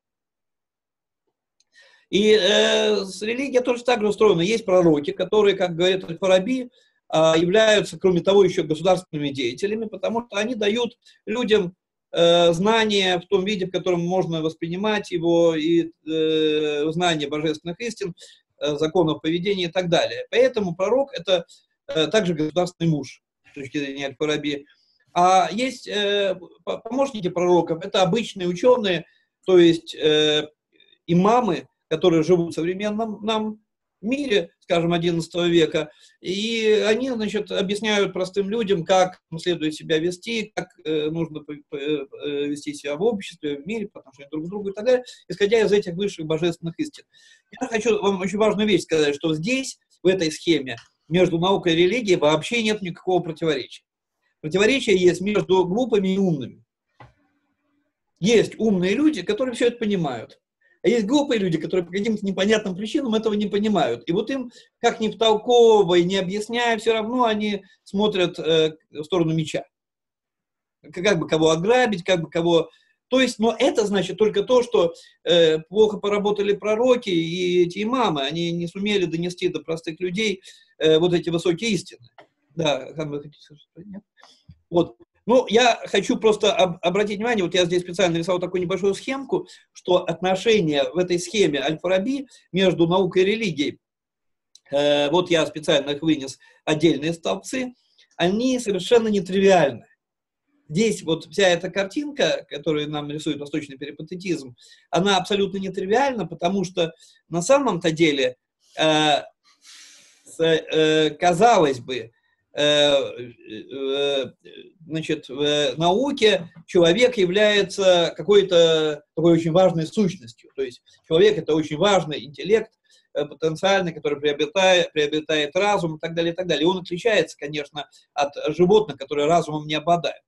B: И э, религия тоже так же устроена. Есть пророки, которые, как говорит Аль-Фараби, являются, кроме того, еще государственными деятелями, потому что они дают людям э, знания в том виде, в котором можно воспринимать его, и э, знания божественных истин, э, законов поведения и так далее. Поэтому пророк – это э, также государственный муж, с точки зрения Аль-Фараби. А есть э, помощники пророков – это обычные ученые, то есть э, имамы, которые живут в современном нам мире, скажем, одиннадцатого века, и они, значит, объясняют простым людям, как следует себя вести, как э, нужно э, вести себя в обществе, в мире, по отношению друг к другу и так далее, исходя из этих высших божественных истин. Я хочу вам очень важную вещь сказать, что здесь, в этой схеме, между наукой и религией вообще нет никакого противоречия. Противоречие есть между глупыми и умными. Есть умные люди, которые все это понимают. А есть глупые люди, которые по каким-то непонятным причинам этого не понимают. И вот им, как ни втолковывая, не объясняя, все равно они смотрят э, в сторону меча. Как бы кого ограбить, как бы кого... То есть, но это значит только то, что э, плохо поработали пророки и эти имамы, они не сумели донести до простых людей э, вот эти высокие истины. Да, Хан, вы хотите сказать? Нет? Вот. Ну, я хочу просто об, обратить внимание, вот я здесь специально нарисовал такую небольшую схемку, что отношения в этой схеме Аль-Фараби между наукой и религией, э, вот я специально их вынес, отдельные столбцы, они совершенно нетривиальны. Здесь вот вся эта картинка, которую нам рисует восточный перипатетизм, она абсолютно нетривиальна, потому что на самом-то деле, э, с, э, казалось бы, значит, в науке человек является какой-то такой очень важной сущностью. То есть человек – это очень важный интеллект потенциальный, который приобретает, приобретает разум и так далее, и так далее. И он отличается, конечно, от животных, которые разумом не обладают.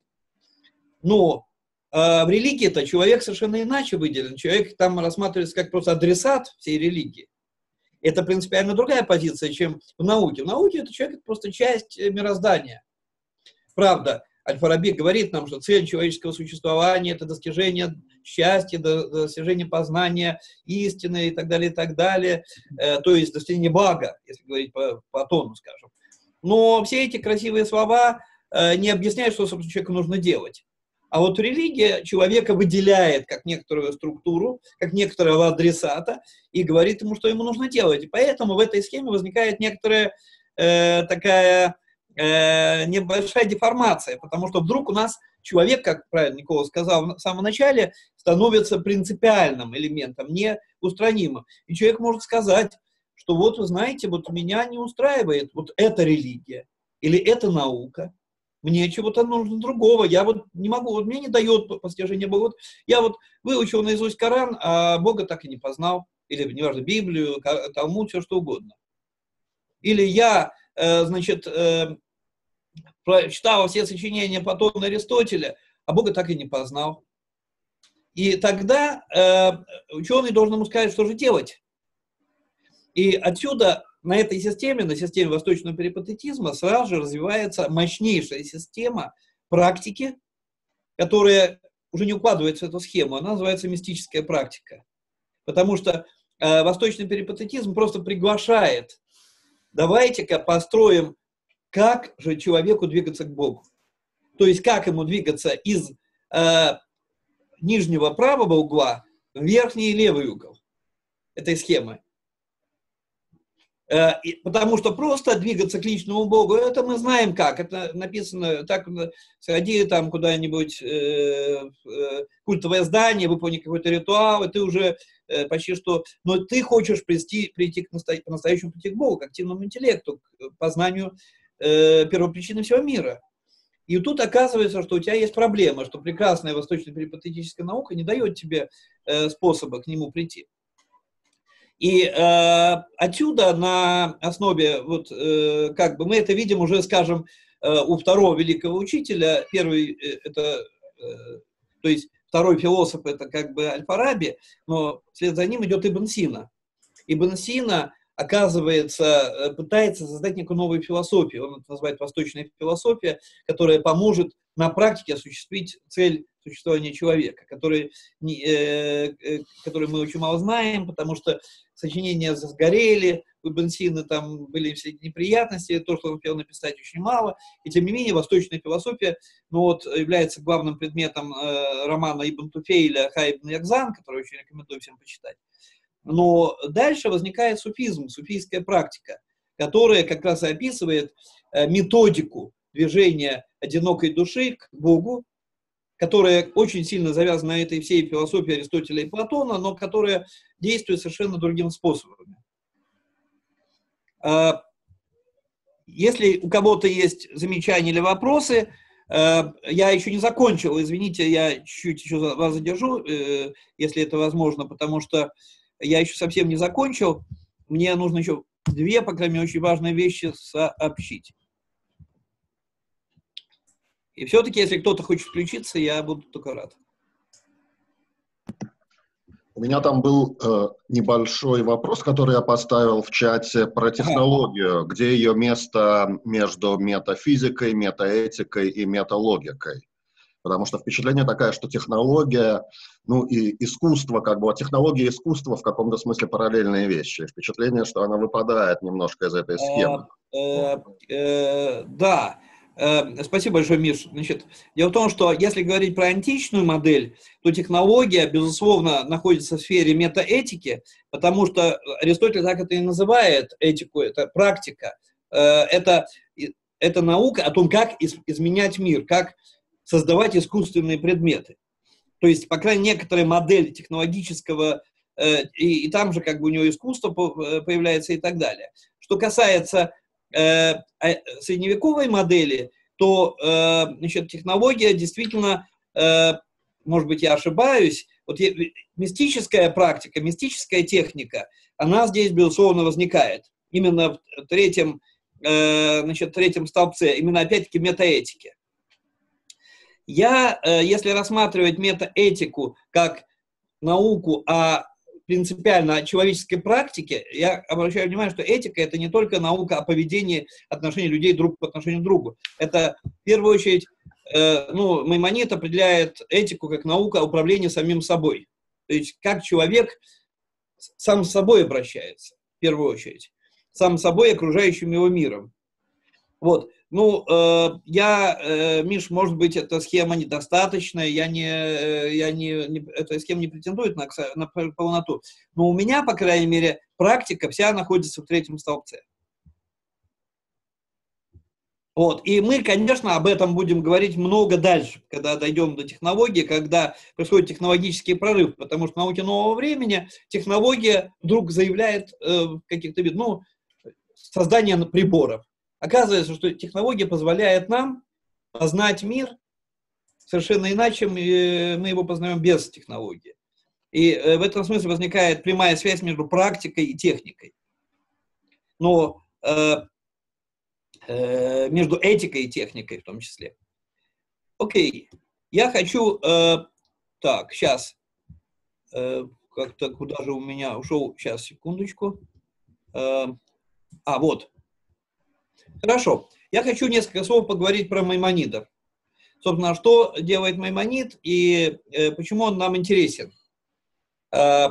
B: Но э, в религии-то человек совершенно иначе выделен. Человек там рассматривается как просто адресат всей религии. Это принципиально другая позиция, чем в науке. В науке это человек это просто часть мироздания. Правда, Аль-Фараби говорит нам, что цель человеческого существования – это достижение счастья, достижение познания истины и так далее, и так далее. Э, то есть достижение блага, если говорить по, по тону, скажем. Но все эти красивые слова э, не объясняют, что, собственно, человеку нужно делать. А вот религия человека выделяет как некоторую структуру, как некоторого адресата и говорит ему, что ему нужно делать. И поэтому в этой схеме возникает некоторая э, такая э, небольшая деформация, потому что вдруг у нас человек, как правильно Никола сказал в самом начале, становится принципиальным элементом, неустранимым. И человек может сказать, что вот, вы знаете, вот меня не устраивает вот эта религия или эта наука. Мне чего-то нужно другого, я вот не могу, вот мне не дает постижение Бога. Вот я вот выучил наизусть Коран, а Бога так и не познал. Или, неважно, Библию, Талмуд, все что угодно. Или я, э, значит, э, прочитал все сочинения Платона и Аристотеля, а Бога так и не познал. И тогда э, ученый должен ему сказать, что же делать. И отсюда на этой системе, на системе восточного перипатетизма, сразу же развивается мощнейшая система практики, которая уже не укладывается в эту схему, она называется мистическая практика. Потому что э, восточный перипатетизм просто приглашает, давайте-ка построим, как же человеку двигаться к Богу. То есть, как ему двигаться из э, нижнего правого угла в верхний левый угол этой схемы. Потому что просто двигаться к личному Богу, это мы знаем как. Это написано так, сходи там куда-нибудь э, э, культовое здание, выполни какой-то ритуал, и ты уже э, почти что... Но ты хочешь прийти, прийти к настоя... по-настоящему прийти к Богу, к активному интеллекту, к познанию э, первопричины всего мира. И тут оказывается, что у тебя есть проблема, что прекрасная восточно-перипатетическая наука не дает тебе э, способа к нему прийти. И э, отсюда на основе, вот, э, как бы мы это видим уже, скажем, э, у второго великого учителя. Первый, э, это, э, то есть второй философ, это как бы Аль-Фараби, но вслед за ним идет Ибн Сина. Ибн Сина, оказывается, пытается создать некую новую философию. Он это называет восточная философия, которая поможет на практике осуществить цель существования человека, который, э, э, который мы очень мало знаем, потому что сочинения сгорели, у Ибн Сины там были все неприятности, то, что он успел написать, очень мало. И тем не менее, восточная философия, ну, вот, является главным предметом э, романа Ибн Туфейля «Ха ибн Ягзан», который очень рекомендую всем почитать. Но дальше возникает суфизм, суфийская практика, которая как раз и описывает методику движения одинокой души к Богу, которая очень сильно завязана на этой всей философии Аристотеля и Платона, но которая действует совершенно другим способом. Если у кого-то есть замечания или вопросы, я еще не закончил, извините, я чуть-чуть еще вас задержу, если это возможно, потому что я еще совсем не закончил. Мне нужно еще две, по крайней мере, очень важные вещи сообщить. И все-таки, если кто-то хочет включиться, я буду только рад.
A: У меня там был э, небольшой вопрос, который я поставил в чате про технологию, ага. Где ее место между метафизикой, метаэтикой и металогикой. Потому что впечатление такое, что технология, ну и искусство, как бы, а технология и искусство в каком-то смысле параллельные вещи. Впечатление, что она выпадает немножко из этой схемы.
B: Э, э, э, да, э, спасибо большое, Миш. Значит, дело в том, что если говорить про античную модель, то технология, безусловно, находится в сфере метаэтики, потому что Аристотель так это и называет этику, это практика, э, это, это наука о том, как из, изменять мир, как создавать искусственные предметы. То есть, по крайней мере, некоторая модель технологического, э, и, и там же как бы у него искусство появляется и так далее. Что касается э, средневековой модели, то э, значит, технология действительно, э, может быть, я ошибаюсь, вот я, мистическая практика, мистическая техника, она здесь, безусловно, возникает. Именно в третьем, э, значит, третьем столбце, именно опять-таки метаэтики. Я, если рассматривать метаэтику как науку о принципиально о человеческой практике, я обращаю внимание, что этика – это не только наука о поведении отношений людей друг по отношению к другу. Это, в первую очередь, э, ну, Маймонид определяет этику как наука о управлении самим собой. То есть, как человек сам с собой обращается, в первую очередь. Сам с собой и окружающим его миром. Вот. Ну, э, я, э, Миш, может быть, эта схема недостаточная, я не, э, я не, не, эта схема не претендует на, на полноту, но у меня, по крайней мере, практика вся находится в третьем столбце. Вот. И мы, конечно, об этом будем говорить много дальше, когда дойдем до технологии, когда происходит технологический прорыв, потому что в науке нового времени технология вдруг заявляет э, каких-то видов, ну, создание приборов. Оказывается, что технология позволяет нам познать мир совершенно иначе, мы его познаем без технологии. И в этом смысле возникает прямая связь между практикой и техникой. Но э, э, между этикой и техникой в том числе. Окей, я хочу... Э, так, сейчас. Э, как-то куда же у меня ушел? Сейчас, секундочку. Э, а, вот. Хорошо. Я хочу несколько слов поговорить про Маймонида. Собственно, что делает Маймонид и э, почему он нам интересен. Э,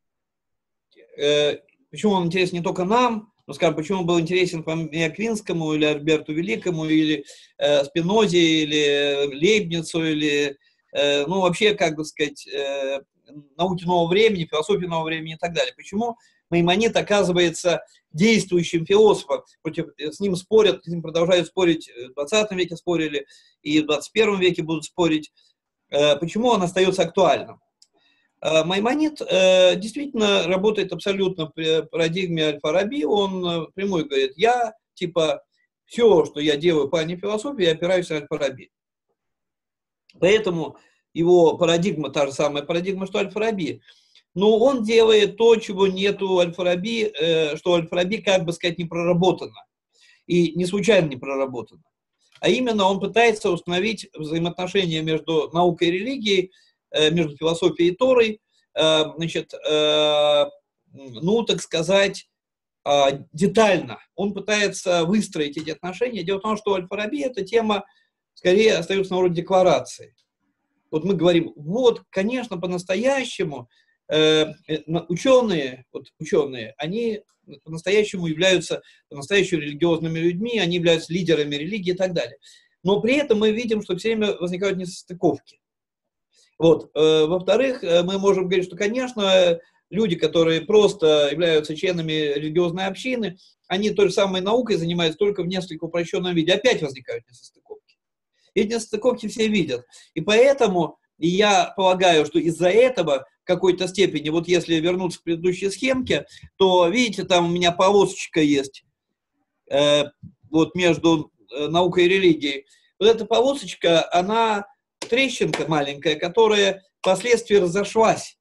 B: э, почему он интересен не только нам, но, скажем, почему он был интересен Фоме Аквинскому или Альберту Великому, или э, Спинозе, или Лейбницу, или, э, ну, вообще, как бы сказать, э, науке нового времени, философии нового времени и так далее. Почему Маймонид оказывается действующим философом, против, с ним спорят, с ним продолжают спорить, в двадцатом веке спорили, и в двадцать первом веке будут спорить. Почему он остается актуальным? Маймонид действительно работает абсолютно в парадигме Аль-Фараби, он прямой говорит, я, типа, все, что я делаю в плане философии, я опираюсь на Аль-Фараби. Поэтому его парадигма, та же самая парадигма, что Аль-Фараби. но он делает то, чего нету у Аль-Фараби, э, что у Аль-Фараби, как бы сказать, не проработано. И не случайно не проработано. А именно он пытается установить взаимоотношения между наукой и религией, э, между философией и Торой, э, значит, э, ну, так сказать, э, детально. Он пытается выстроить эти отношения. Дело в том, что у Аль-Фараби эта тема скорее остается на уровне декларации. Вот мы говорим, вот, конечно, по-настоящему э, ученые, вот ученые, они по-настоящему являются по-настоящему религиозными людьми, они являются лидерами религии и так далее. Но при этом мы видим, что все время возникают несостыковки. Вот. Э, во-вторых, мы можем говорить, что, конечно, люди, которые просто являются членами религиозной общины, они той же самой наукой занимаются только в несколько упрощенном виде. Опять возникают несостыковки. Эти несостыковки все видят. И поэтому я полагаю, что из-за этого в какой-то степени, вот если вернуться к предыдущей схемке, то, видите, там у меня полосочка есть э, вот между э, наукой и религией. Вот эта полосочка, она трещинка маленькая, которая впоследствии разошлась.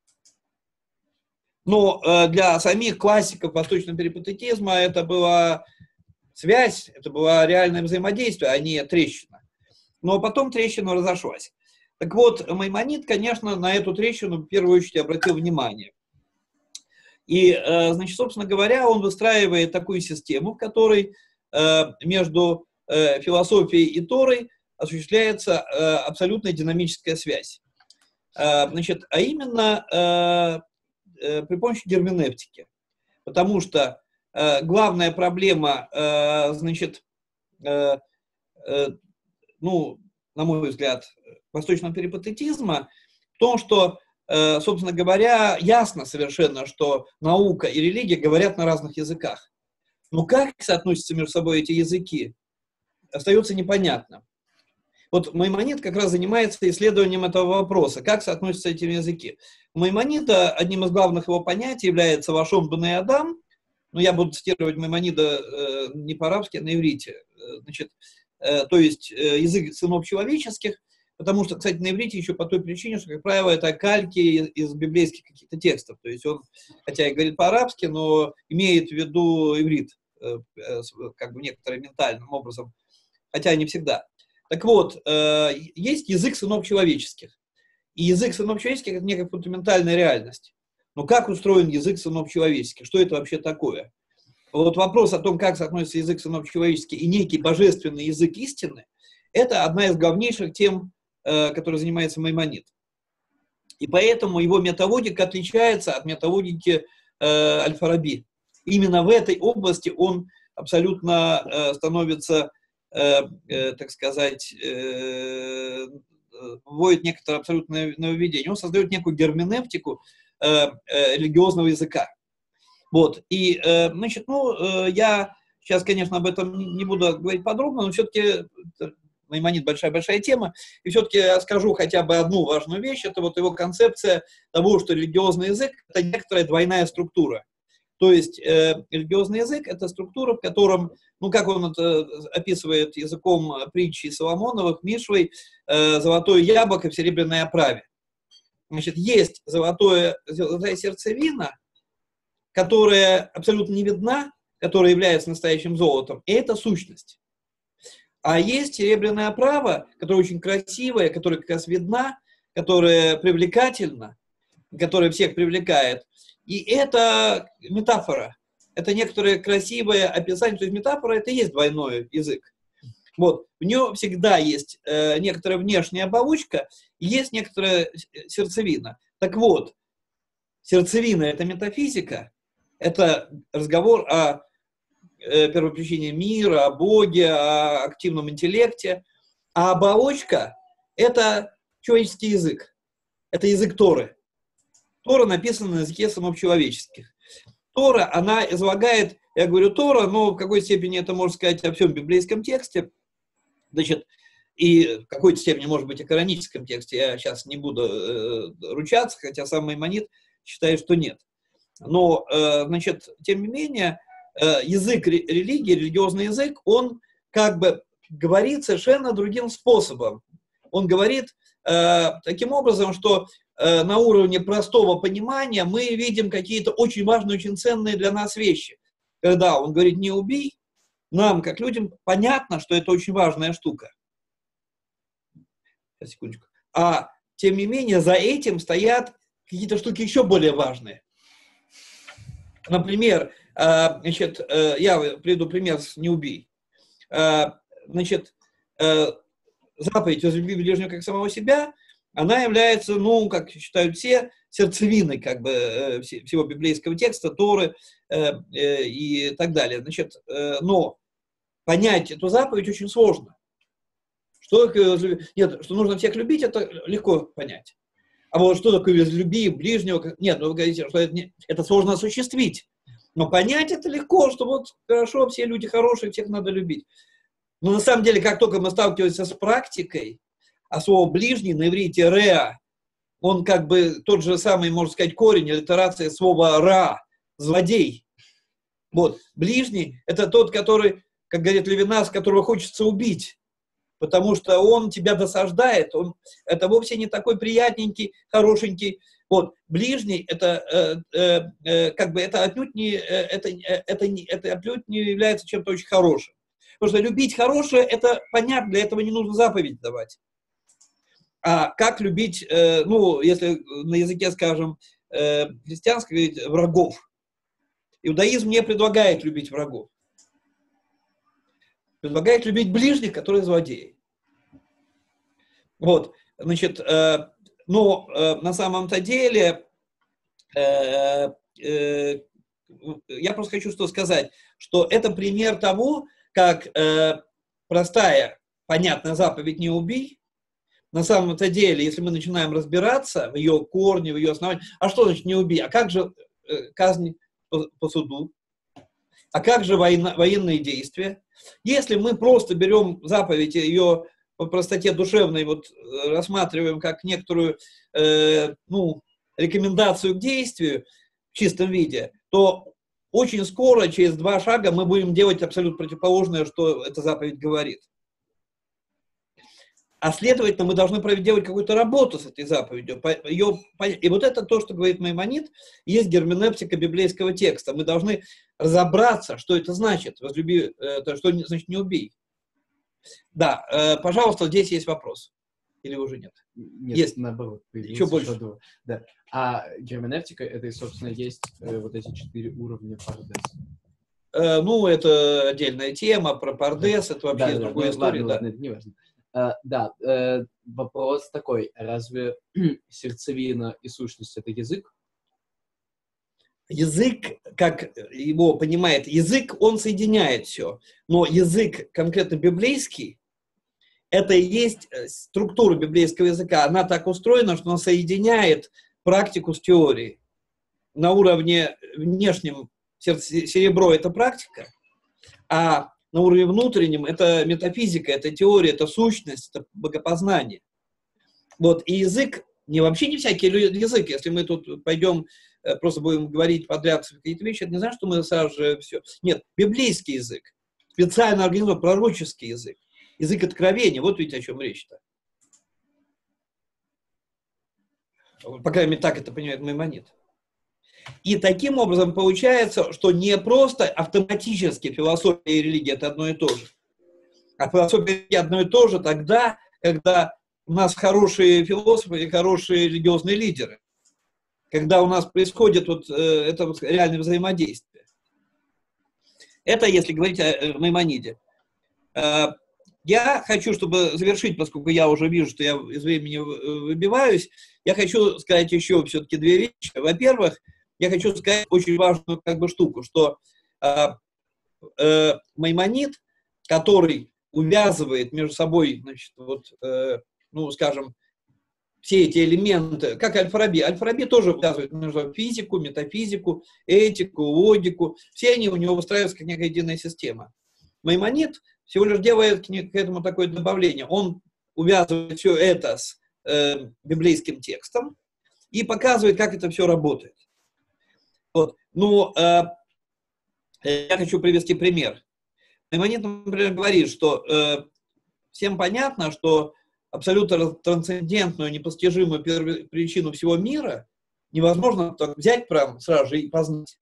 B: Но э, для самих классиков восточного перипатетизма это была связь, это было реальное взаимодействие, а не трещина. Но потом трещина разошлась. Так вот, Маймонид, конечно, на эту трещину в первую очередь обратил внимание. И, э, значит, собственно говоря, он выстраивает такую систему, в которой э, между э, философией и Торой осуществляется э, абсолютная динамическая связь. Э, значит, а именно э, э, при помощи герменевтики. Потому что э, главная проблема, э, значит, э, э, ну, на мой взгляд, восточного перипатетизма в том, что, э, собственно говоря, ясно совершенно, что наука и религия говорят на разных языках. Но как соотносятся между собой эти языки, остается непонятно. Вот Маймонид как раз занимается исследованием этого вопроса, как соотносятся эти языки. У Маймонида одним из главных его понятий является «Вашон бен Адам». Ну, я буду цитировать Маймонида э, не по-арабски, а на иврите. Значит, э, то есть э, язык сынов человеческих, потому что, кстати, на иврите еще по той причине, что, как правило, это кальки из, из библейских каких-то текстов. То есть он, хотя и говорит по-арабски, но имеет в виду иврит, э, э, как бы некоторым ментальным образом, хотя не всегда. Так вот, э, есть язык сынов человеческих. И язык сынов человеческих – это некая фундаментальная реальность. Но как устроен язык сынов человеческих? Что это вообще такое? Вот вопрос о том, как соотносится язык сынов человеческих и некий божественный язык истины, это одна из главнейших тем, э, которой занимается Маймонид. И поэтому его методика отличается от методики э, Аль-Фараби. Именно в этой области он абсолютно э, становится, э, э, так сказать, э, вводит некоторое абсолютное нововведение. Он создает некую герменевтику э, э, религиозного языка. Вот. И, э, значит, ну, э, я сейчас, конечно, об этом не буду говорить подробно, но все-таки Маймонид большая-большая тема, и все-таки я скажу хотя бы одну важную вещь, это вот его концепция того, что религиозный язык – это некоторая двойная структура. То есть э, религиозный язык – это структура, в котором, ну, как он это описывает языком притчи Соломоновых, Мишвой, э, золотое яблоко в серебряной оправе. Значит, есть золотое, золотая сердцевина, которая абсолютно не видна, которая является настоящим золотом, и это сущность. А есть серебряная оправа, которая очень красивая, которая как раз видна, которая привлекательна, которая всех привлекает. И это метафора, это некоторое красивое описание, то есть метафора это и есть двойной язык. Вот. В нем всегда есть э, некоторая внешняя оболочка, и есть некоторая сердцевина. Так вот, сердцевина – это метафизика, это разговор о э, первопричине мира, о Боге, о активном интеллекте, а оболочка – это человеческий язык, это язык Торы. Тора написана на языке сынов человеческих. Тора, она излагает, я говорю Тора, но в какой степени это можно сказать о всем библейском тексте, значит, и в какой-то степени, может быть, о кораническом тексте, я сейчас не буду э, ручаться, хотя сам Маймонид считает, что нет. Но, э, значит, тем не менее, э, язык религии, религиозный язык, он как бы говорит совершенно другим способом. Он говорит э, таким образом, что э, на уровне простого понимания мы видим какие-то очень важные, очень ценные для нас вещи. Когда он говорит «не убей», нам, как людям, понятно, что это очень важная штука. Сейчас, секундочку. А тем не менее, за этим стоят какие-то штуки еще более важные. Например, значит, я приведу пример с «не убей». Значит, заповедь «возлюби ближнего как самого себя», она является, ну, как считают все, сердцевиной как бы всего библейского текста, Торы и так далее. Значит, но понять эту заповедь очень сложно. Что, нет, что нужно всех любить, это легко понять. А вот что такое «возлюби ближнего»? Нет, ну вы говорите, что это, не, это сложно осуществить. Но понять это легко, что вот хорошо, все люди хорошие, всех надо любить. Но на самом деле, как только мы сталкиваемся с практикой, а слово «ближний» на иврите «реа», он как бы тот же самый, можно сказать, корень, аллитерация слова «ра», «злодей». Вот, ближний – это тот, который, как говорит Левинас, которого хочется убить. Потому что он тебя досаждает, он, это вовсе не такой приятненький, хорошенький. Вот, ближний, это, э, э, э, как бы, это отнюдь не, э, это, э, это, не, это отнюдь не является чем-то очень хорошим. Потому что любить хорошее, это понятно, для этого не нужно заповедь давать. А как любить, э, ну, если на языке, скажем, э, христианском, говорить, врагов. Иудаизм не предлагает любить врагов. Предлагает любить ближних, которые злодеи. Вот, значит, э, но э, на самом-то деле э, э, я просто хочу что сказать, что это пример того, как э, простая, понятная заповедь «не убей», на самом-то деле, если мы начинаем разбираться в ее корне, в ее основании, а что значит «не убей», а как же э, казнь по, по суду, а как же война, военные действия? Если мы просто берем заповедь, ее по простоте душевной вот, рассматриваем как некоторую э, ну, рекомендацию к действию в чистом виде, то очень скоро, через два шага, мы будем делать абсолютно противоположное, что эта заповедь говорит. А следовательно, мы должны делать какую-то работу с этой заповедью. Ее, и вот это то, что говорит Маймонид, есть герменевтика библейского текста. Мы должны разобраться, что это значит, возлюби, это, что значит «не убей». Да, э, пожалуйста, здесь есть вопрос. Или уже нет?
D: Нет,
B: есть.
D: Наоборот.
B: Еще больше.
D: Два. Да. А герменевтика, это, собственно, есть э, вот эти четыре уровня пардеса.
B: Э, ну, это отдельная тема, про пардес, да. Это вообще да, другая да, история.
D: Ладно,
B: да.
D: ладно, это не важно. Uh, да, uh, вопрос такой, разве сердцевина и сущность — это язык?
B: Язык, как его понимает язык, он соединяет все. Но язык конкретно библейский, это и есть структура библейского языка. Она так устроена, что она соединяет практику с теорией. На уровне внешнем серебро — это практика, а на уровне внутреннем это метафизика, это теория, это сущность, это богопознание. Вот, и язык, не вообще не всякий язык, если мы тут пойдем, просто будем говорить подряд какие-то вещи, это не значит, что мы сразу же все. Нет, библейский язык, специально организованный пророческий язык, язык откровения, вот видите, о чем речь-то. По крайней мере, так это понимает Маймонид. И таким образом получается, что не просто автоматически философия и религия — это одно и то же. А философия и религия одно и то же тогда, когда у нас хорошие философы и хорошие религиозные лидеры. Когда у нас происходит вот, э, это вот реальное взаимодействие. Это если говорить о Маймониде. Э, я хочу, чтобы завершить, поскольку я уже вижу, что я из времени выбиваюсь, я хочу сказать еще все-таки две вещи. Во-первых, я хочу сказать очень важную как бы штуку, что э, э, Маймонид, который увязывает между собой, значит, вот, э, ну, скажем, все эти элементы, как Аль-Фараби. Аль-Фараби тоже увязывает между собой физику, метафизику, этику, логику. Все они у него выстраиваются как некая единая система. Маймонид всего лишь делает к этому такое добавление. Он увязывает все это с э, библейским текстом и показывает, как это все работает. Вот. Ну, э, я хочу привести пример. Маймонид, например, говорит, что э, всем понятно, что абсолютно трансцендентную, непостижимую причину всего мира, невозможно так взять прям сразу же и познать.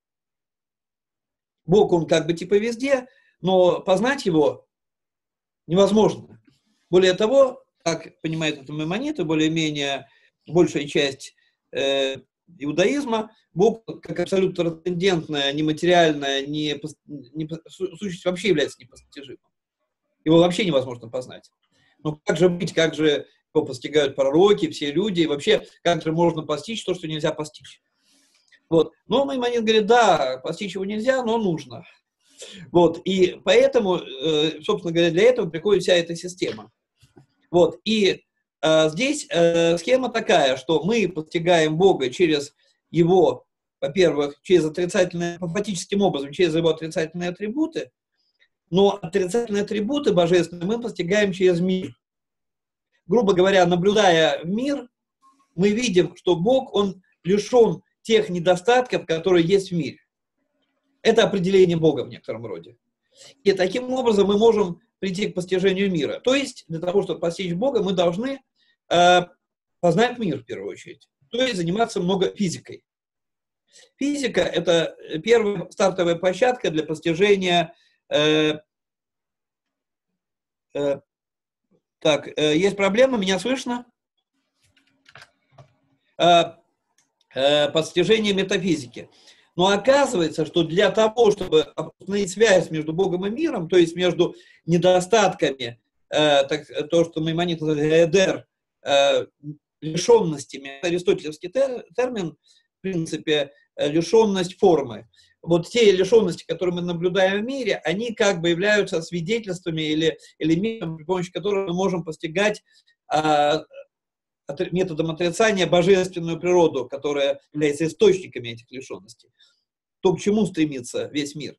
B: Бог, он как бы типа везде, но познать его невозможно. Более того, как понимает это Маймонид, более-менее большая часть э, иудаизма, Бог как абсолютно трансцендентная, нематериальная, не, не, сущность вообще является непостижимым. Его вообще невозможно познать. Но как же быть, как же его постигают пророки, все люди, и вообще, как же можно постичь то, что нельзя постичь? Вот. Но Маймонид говорит, да, постичь его нельзя, но нужно. Вот. И поэтому, собственно говоря, для этого приходит вся эта система. Вот. И э, здесь э, схема такая, что мы постигаем Бога через его, во-первых, через отрицательные, апатическим образом, через его отрицательные атрибуты, но отрицательные атрибуты божественные мы постигаем через мир. Грубо говоря, наблюдая мир, мы видим, что Бог, он лишен тех недостатков, которые есть в мире. Это определение Бога в некотором роде. И таким образом мы можем прийти к постижению мира. То есть, для того, чтобы постичь Бога, мы должны э, познать мир в первую очередь. То есть, заниматься много физикой. Физика – это первая стартовая площадка для постижения. Э, э, так, э, есть проблема, меня слышно? Э, э, постижение метафизики. Но оказывается, что для того, чтобы установить связь между Богом и миром, то есть между недостатками, э, так, то, что Маймонид называет эдер, э, лишенностями, аристотелевский тер, термин, в принципе, лишенность формы. Вот те лишенности, которые мы наблюдаем в мире, они как бы являются свидетельствами или элементами, при помощи которых мы можем постигать э, методом отрицания божественную природу, которая является источниками этих лишенностей. То, к чему стремится весь мир.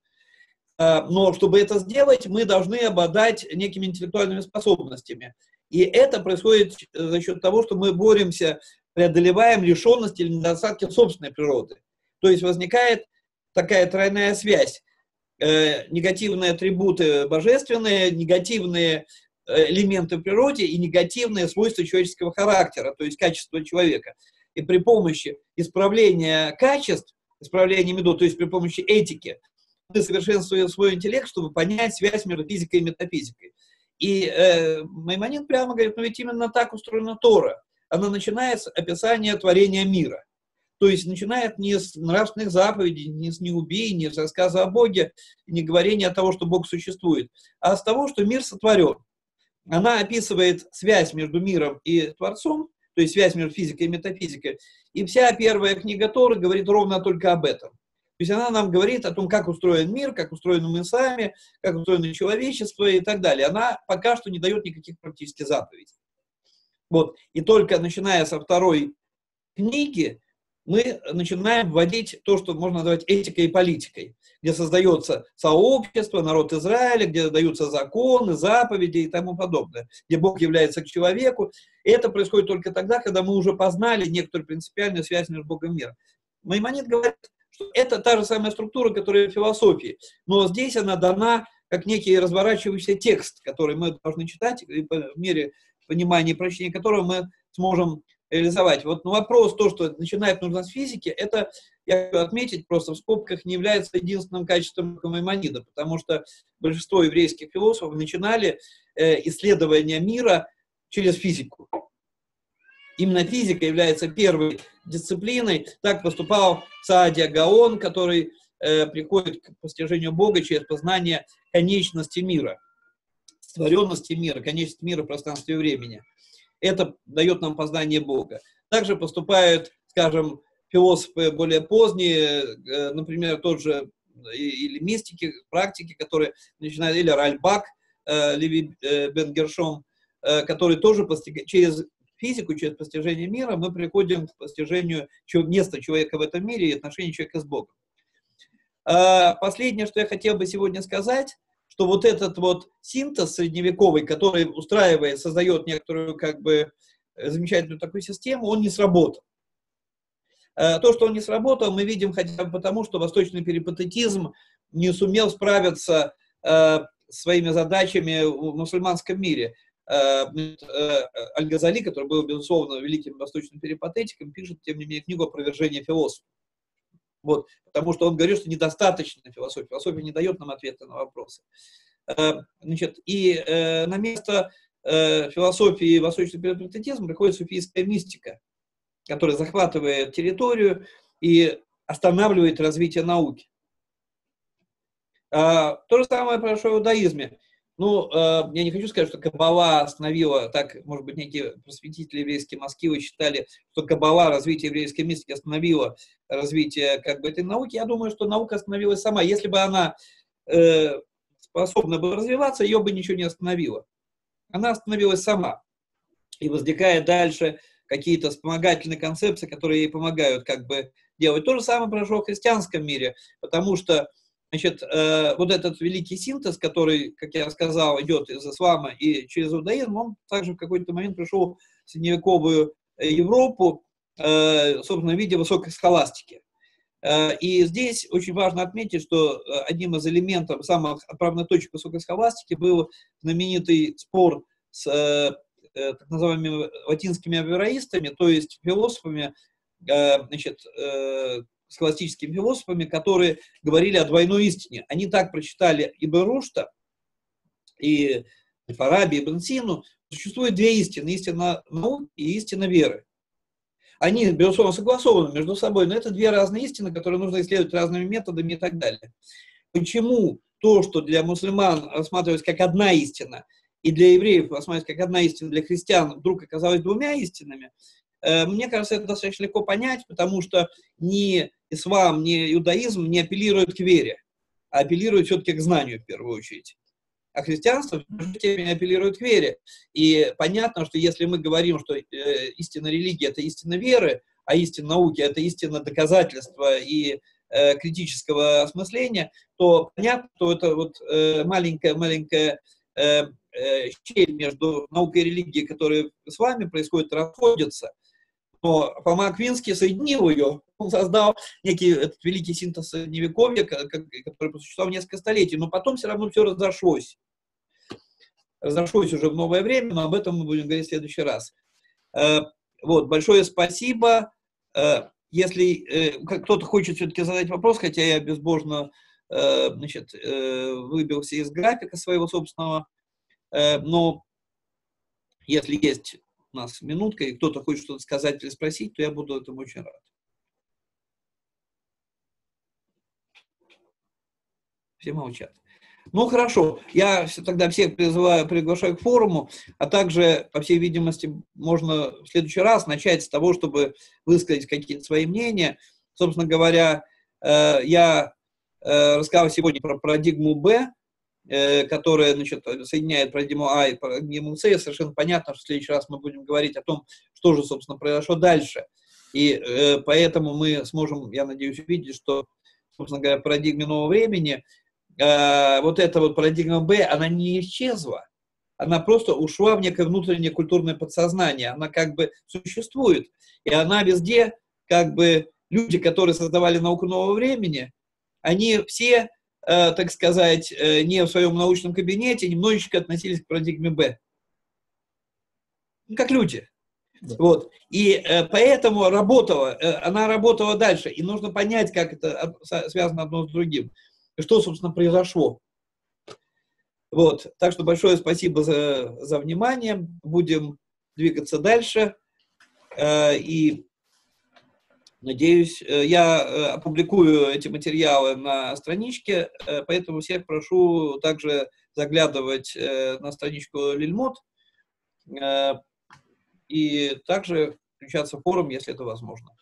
B: Но чтобы это сделать, мы должны обладать некими интеллектуальными способностями. И это происходит за счет того, что мы боремся, преодолеваем лишенности или недостатки собственной природы. То есть возникает такая тройная связь. Негативные атрибуты божественные, негативные элементы в природе и негативные свойства человеческого характера, то есть качества человека. И при помощи исправления качеств, исправления медот, то есть при помощи этики, мы совершенствуем свой интеллект, чтобы понять связь между физикой и метафизикой. И э, Маймонид прямо говорит, ну ведь именно так устроена Тора. Она начинает с описания творения мира. То есть начинает не с нравственных заповедей, не с «не убей», не с рассказа о Боге, не говорения о том, что Бог существует, а с того, что мир сотворен. Она описывает связь между миром и Творцом, то есть связь между физикой и метафизикой. И вся первая книга Торы говорит ровно только об этом. То есть она нам говорит о том, как устроен мир, как устроены мы сами, как устроено человечество и так далее. Она пока что не дает никаких практически заповедей. Вот. И только начиная со второй книги мы начинаем вводить то, что можно назвать этикой и политикой, где создается сообщество, народ Израиля, где даются законы, заповеди и тому подобное, где Бог является к человеку. И это происходит только тогда, когда мы уже познали некоторую принципиальную связь между Богом и миром. Маймонид говорит, что это та же самая структура, которая в философии, но здесь она дана как некий разворачивающийся текст, который мы должны читать, и по мере понимания и прочтения которого мы сможем реализовать. Вот ну, вопрос, то, что начинает нужно с физики, это, я хочу отметить, просто в скобках не является единственным качеством Маймонида, потому что большинство еврейских философов начинали э, исследование мира через физику. Именно физика является первой дисциплиной. Так поступал Сааdia Гаон, который э, приходит к постижению Бога через познание конечности мира, створенности мира, конечности мира в пространстве и времени. Это дает нам познание Бога. Также поступают, скажем, философы более поздние, например, тот же или мистики, практики, которые начинают, или Ральбак, Леви бен Гершом, которые тоже постигают, через физику, через постижение мира мы приходим к постижению места человека в этом мире и отношения человека с Богом. Последнее, что я хотел бы сегодня сказать, что вот этот вот синтез средневековый, который устраивает, создает некоторую как бы замечательную такую систему, он не сработал. То, что он не сработал, мы видим хотя бы потому, что восточный перипатетизм не сумел справиться э, своими задачами в мусульманском мире. Аль-Газали, который был, безусловно, великим восточным перипатетиком, пишет, тем не менее, книгу «Опровержение философа». Вот, потому что он говорит, что недостаточно философии. Философия не дает нам ответа на вопросы. Значит, и на место философии восточного перипатетизма приходит суфийская мистика, которая захватывает территорию и останавливает развитие науки. То же самое произошло в иудаизме. Ну, я не хочу сказать, что Каббала остановила, так, может быть, некие просветители еврейские Москвы считали, что Каббала, развитие еврейской мистики остановило развитие как бы этой науки. Я думаю, что наука остановилась сама. Если бы она э, способна была развиваться, ее бы ничего не остановило. Она остановилась сама. И возникает дальше какие-то вспомогательные концепции, которые ей помогают как бы делать. То же самое произошло в христианском мире, потому что значит, э, вот этот великий синтез, который, как я сказал, идет из ислама и через иудаизм, он также в какой-то момент пришел в средневековую Европу, э, собственно, в виде высокой схоластики. Э, и здесь очень важно отметить, что одним из элементов, самых отправных точек высокой схоластики был знаменитый спор с э, э, так называемыми латинскими авероистами, то есть философами, э, значит, э, схоластическими философами, которые говорили о двойной истине. Они так прочитали Ибн Рушда и Фараби, Ибн Сину. Существует две истины: истина науки и истина веры. Они, безусловно, согласованы между собой, но это две разные истины, которые нужно исследовать разными методами и так далее. Почему то, что для мусульман рассматривается как одна истина, и для евреев рассматривается как одна истина, для христиан вдруг оказалось двумя истинами, мне кажется, это достаточно легко понять, потому что ни ислам, ни иудаизм не апеллируют к вере, а апеллируют все-таки к знанию в первую очередь. А христианство в той же степени апеллирует к вере. И понятно, что если мы говорим, что э, истина религии – это истина веры, а истина науки – это истина доказательства и э, критического осмысления, то понятно, что это вот маленькая-маленькая э, э, э, щель между наукой и религией, которая с вами происходит, расходится. Но Фома Аквинский соединил ее, он создал некий этот великий синтез средневековья, который просуществовал несколько столетий, но потом все равно все разошлось. Разошлось уже в новое время, но об этом мы будем говорить в следующий раз. Вот, большое спасибо. Если кто-то хочет все-таки задать вопрос, хотя я безбожно, значит, выбился из графика своего собственного, но если есть у нас минутка, и кто-то хочет что-то сказать или спросить, то я буду этому очень рад. Все молчат. Ну, хорошо. Я тогда всех призываю, приглашаю к форуму, а также, по всей видимости, можно в следующий раз начать с того, чтобы высказать какие-то свои мнения. Собственно говоря, я рассказал сегодня про парадигму Б, которая, значит, соединяет парадигму А и парадигму С, и совершенно понятно, что в следующий раз мы будем говорить о том, что же, собственно, произошло дальше. И э, поэтому мы сможем, я надеюсь, увидеть, что, собственно говоря, в парадигме нового времени э, вот эта вот парадигма Б, она не исчезла, она просто ушла в некое внутреннее культурное подсознание, она как бы существует, и она везде, как бы, люди, которые создавали науку нового времени, они все, так сказать, не в своем научном кабинете, немножечко относились к парадигме Б. Как люди. Да. Вот. И э, поэтому работала, э, она работала дальше. И нужно понять, как это связано одно с другим. И что, собственно, произошло. Вот. Так что большое спасибо за, за внимание. Будем двигаться дальше. Э, и надеюсь, я опубликую эти материалы на страничке, поэтому всех прошу также заглядывать на страничку Лильмот и также включаться в форум, если это возможно.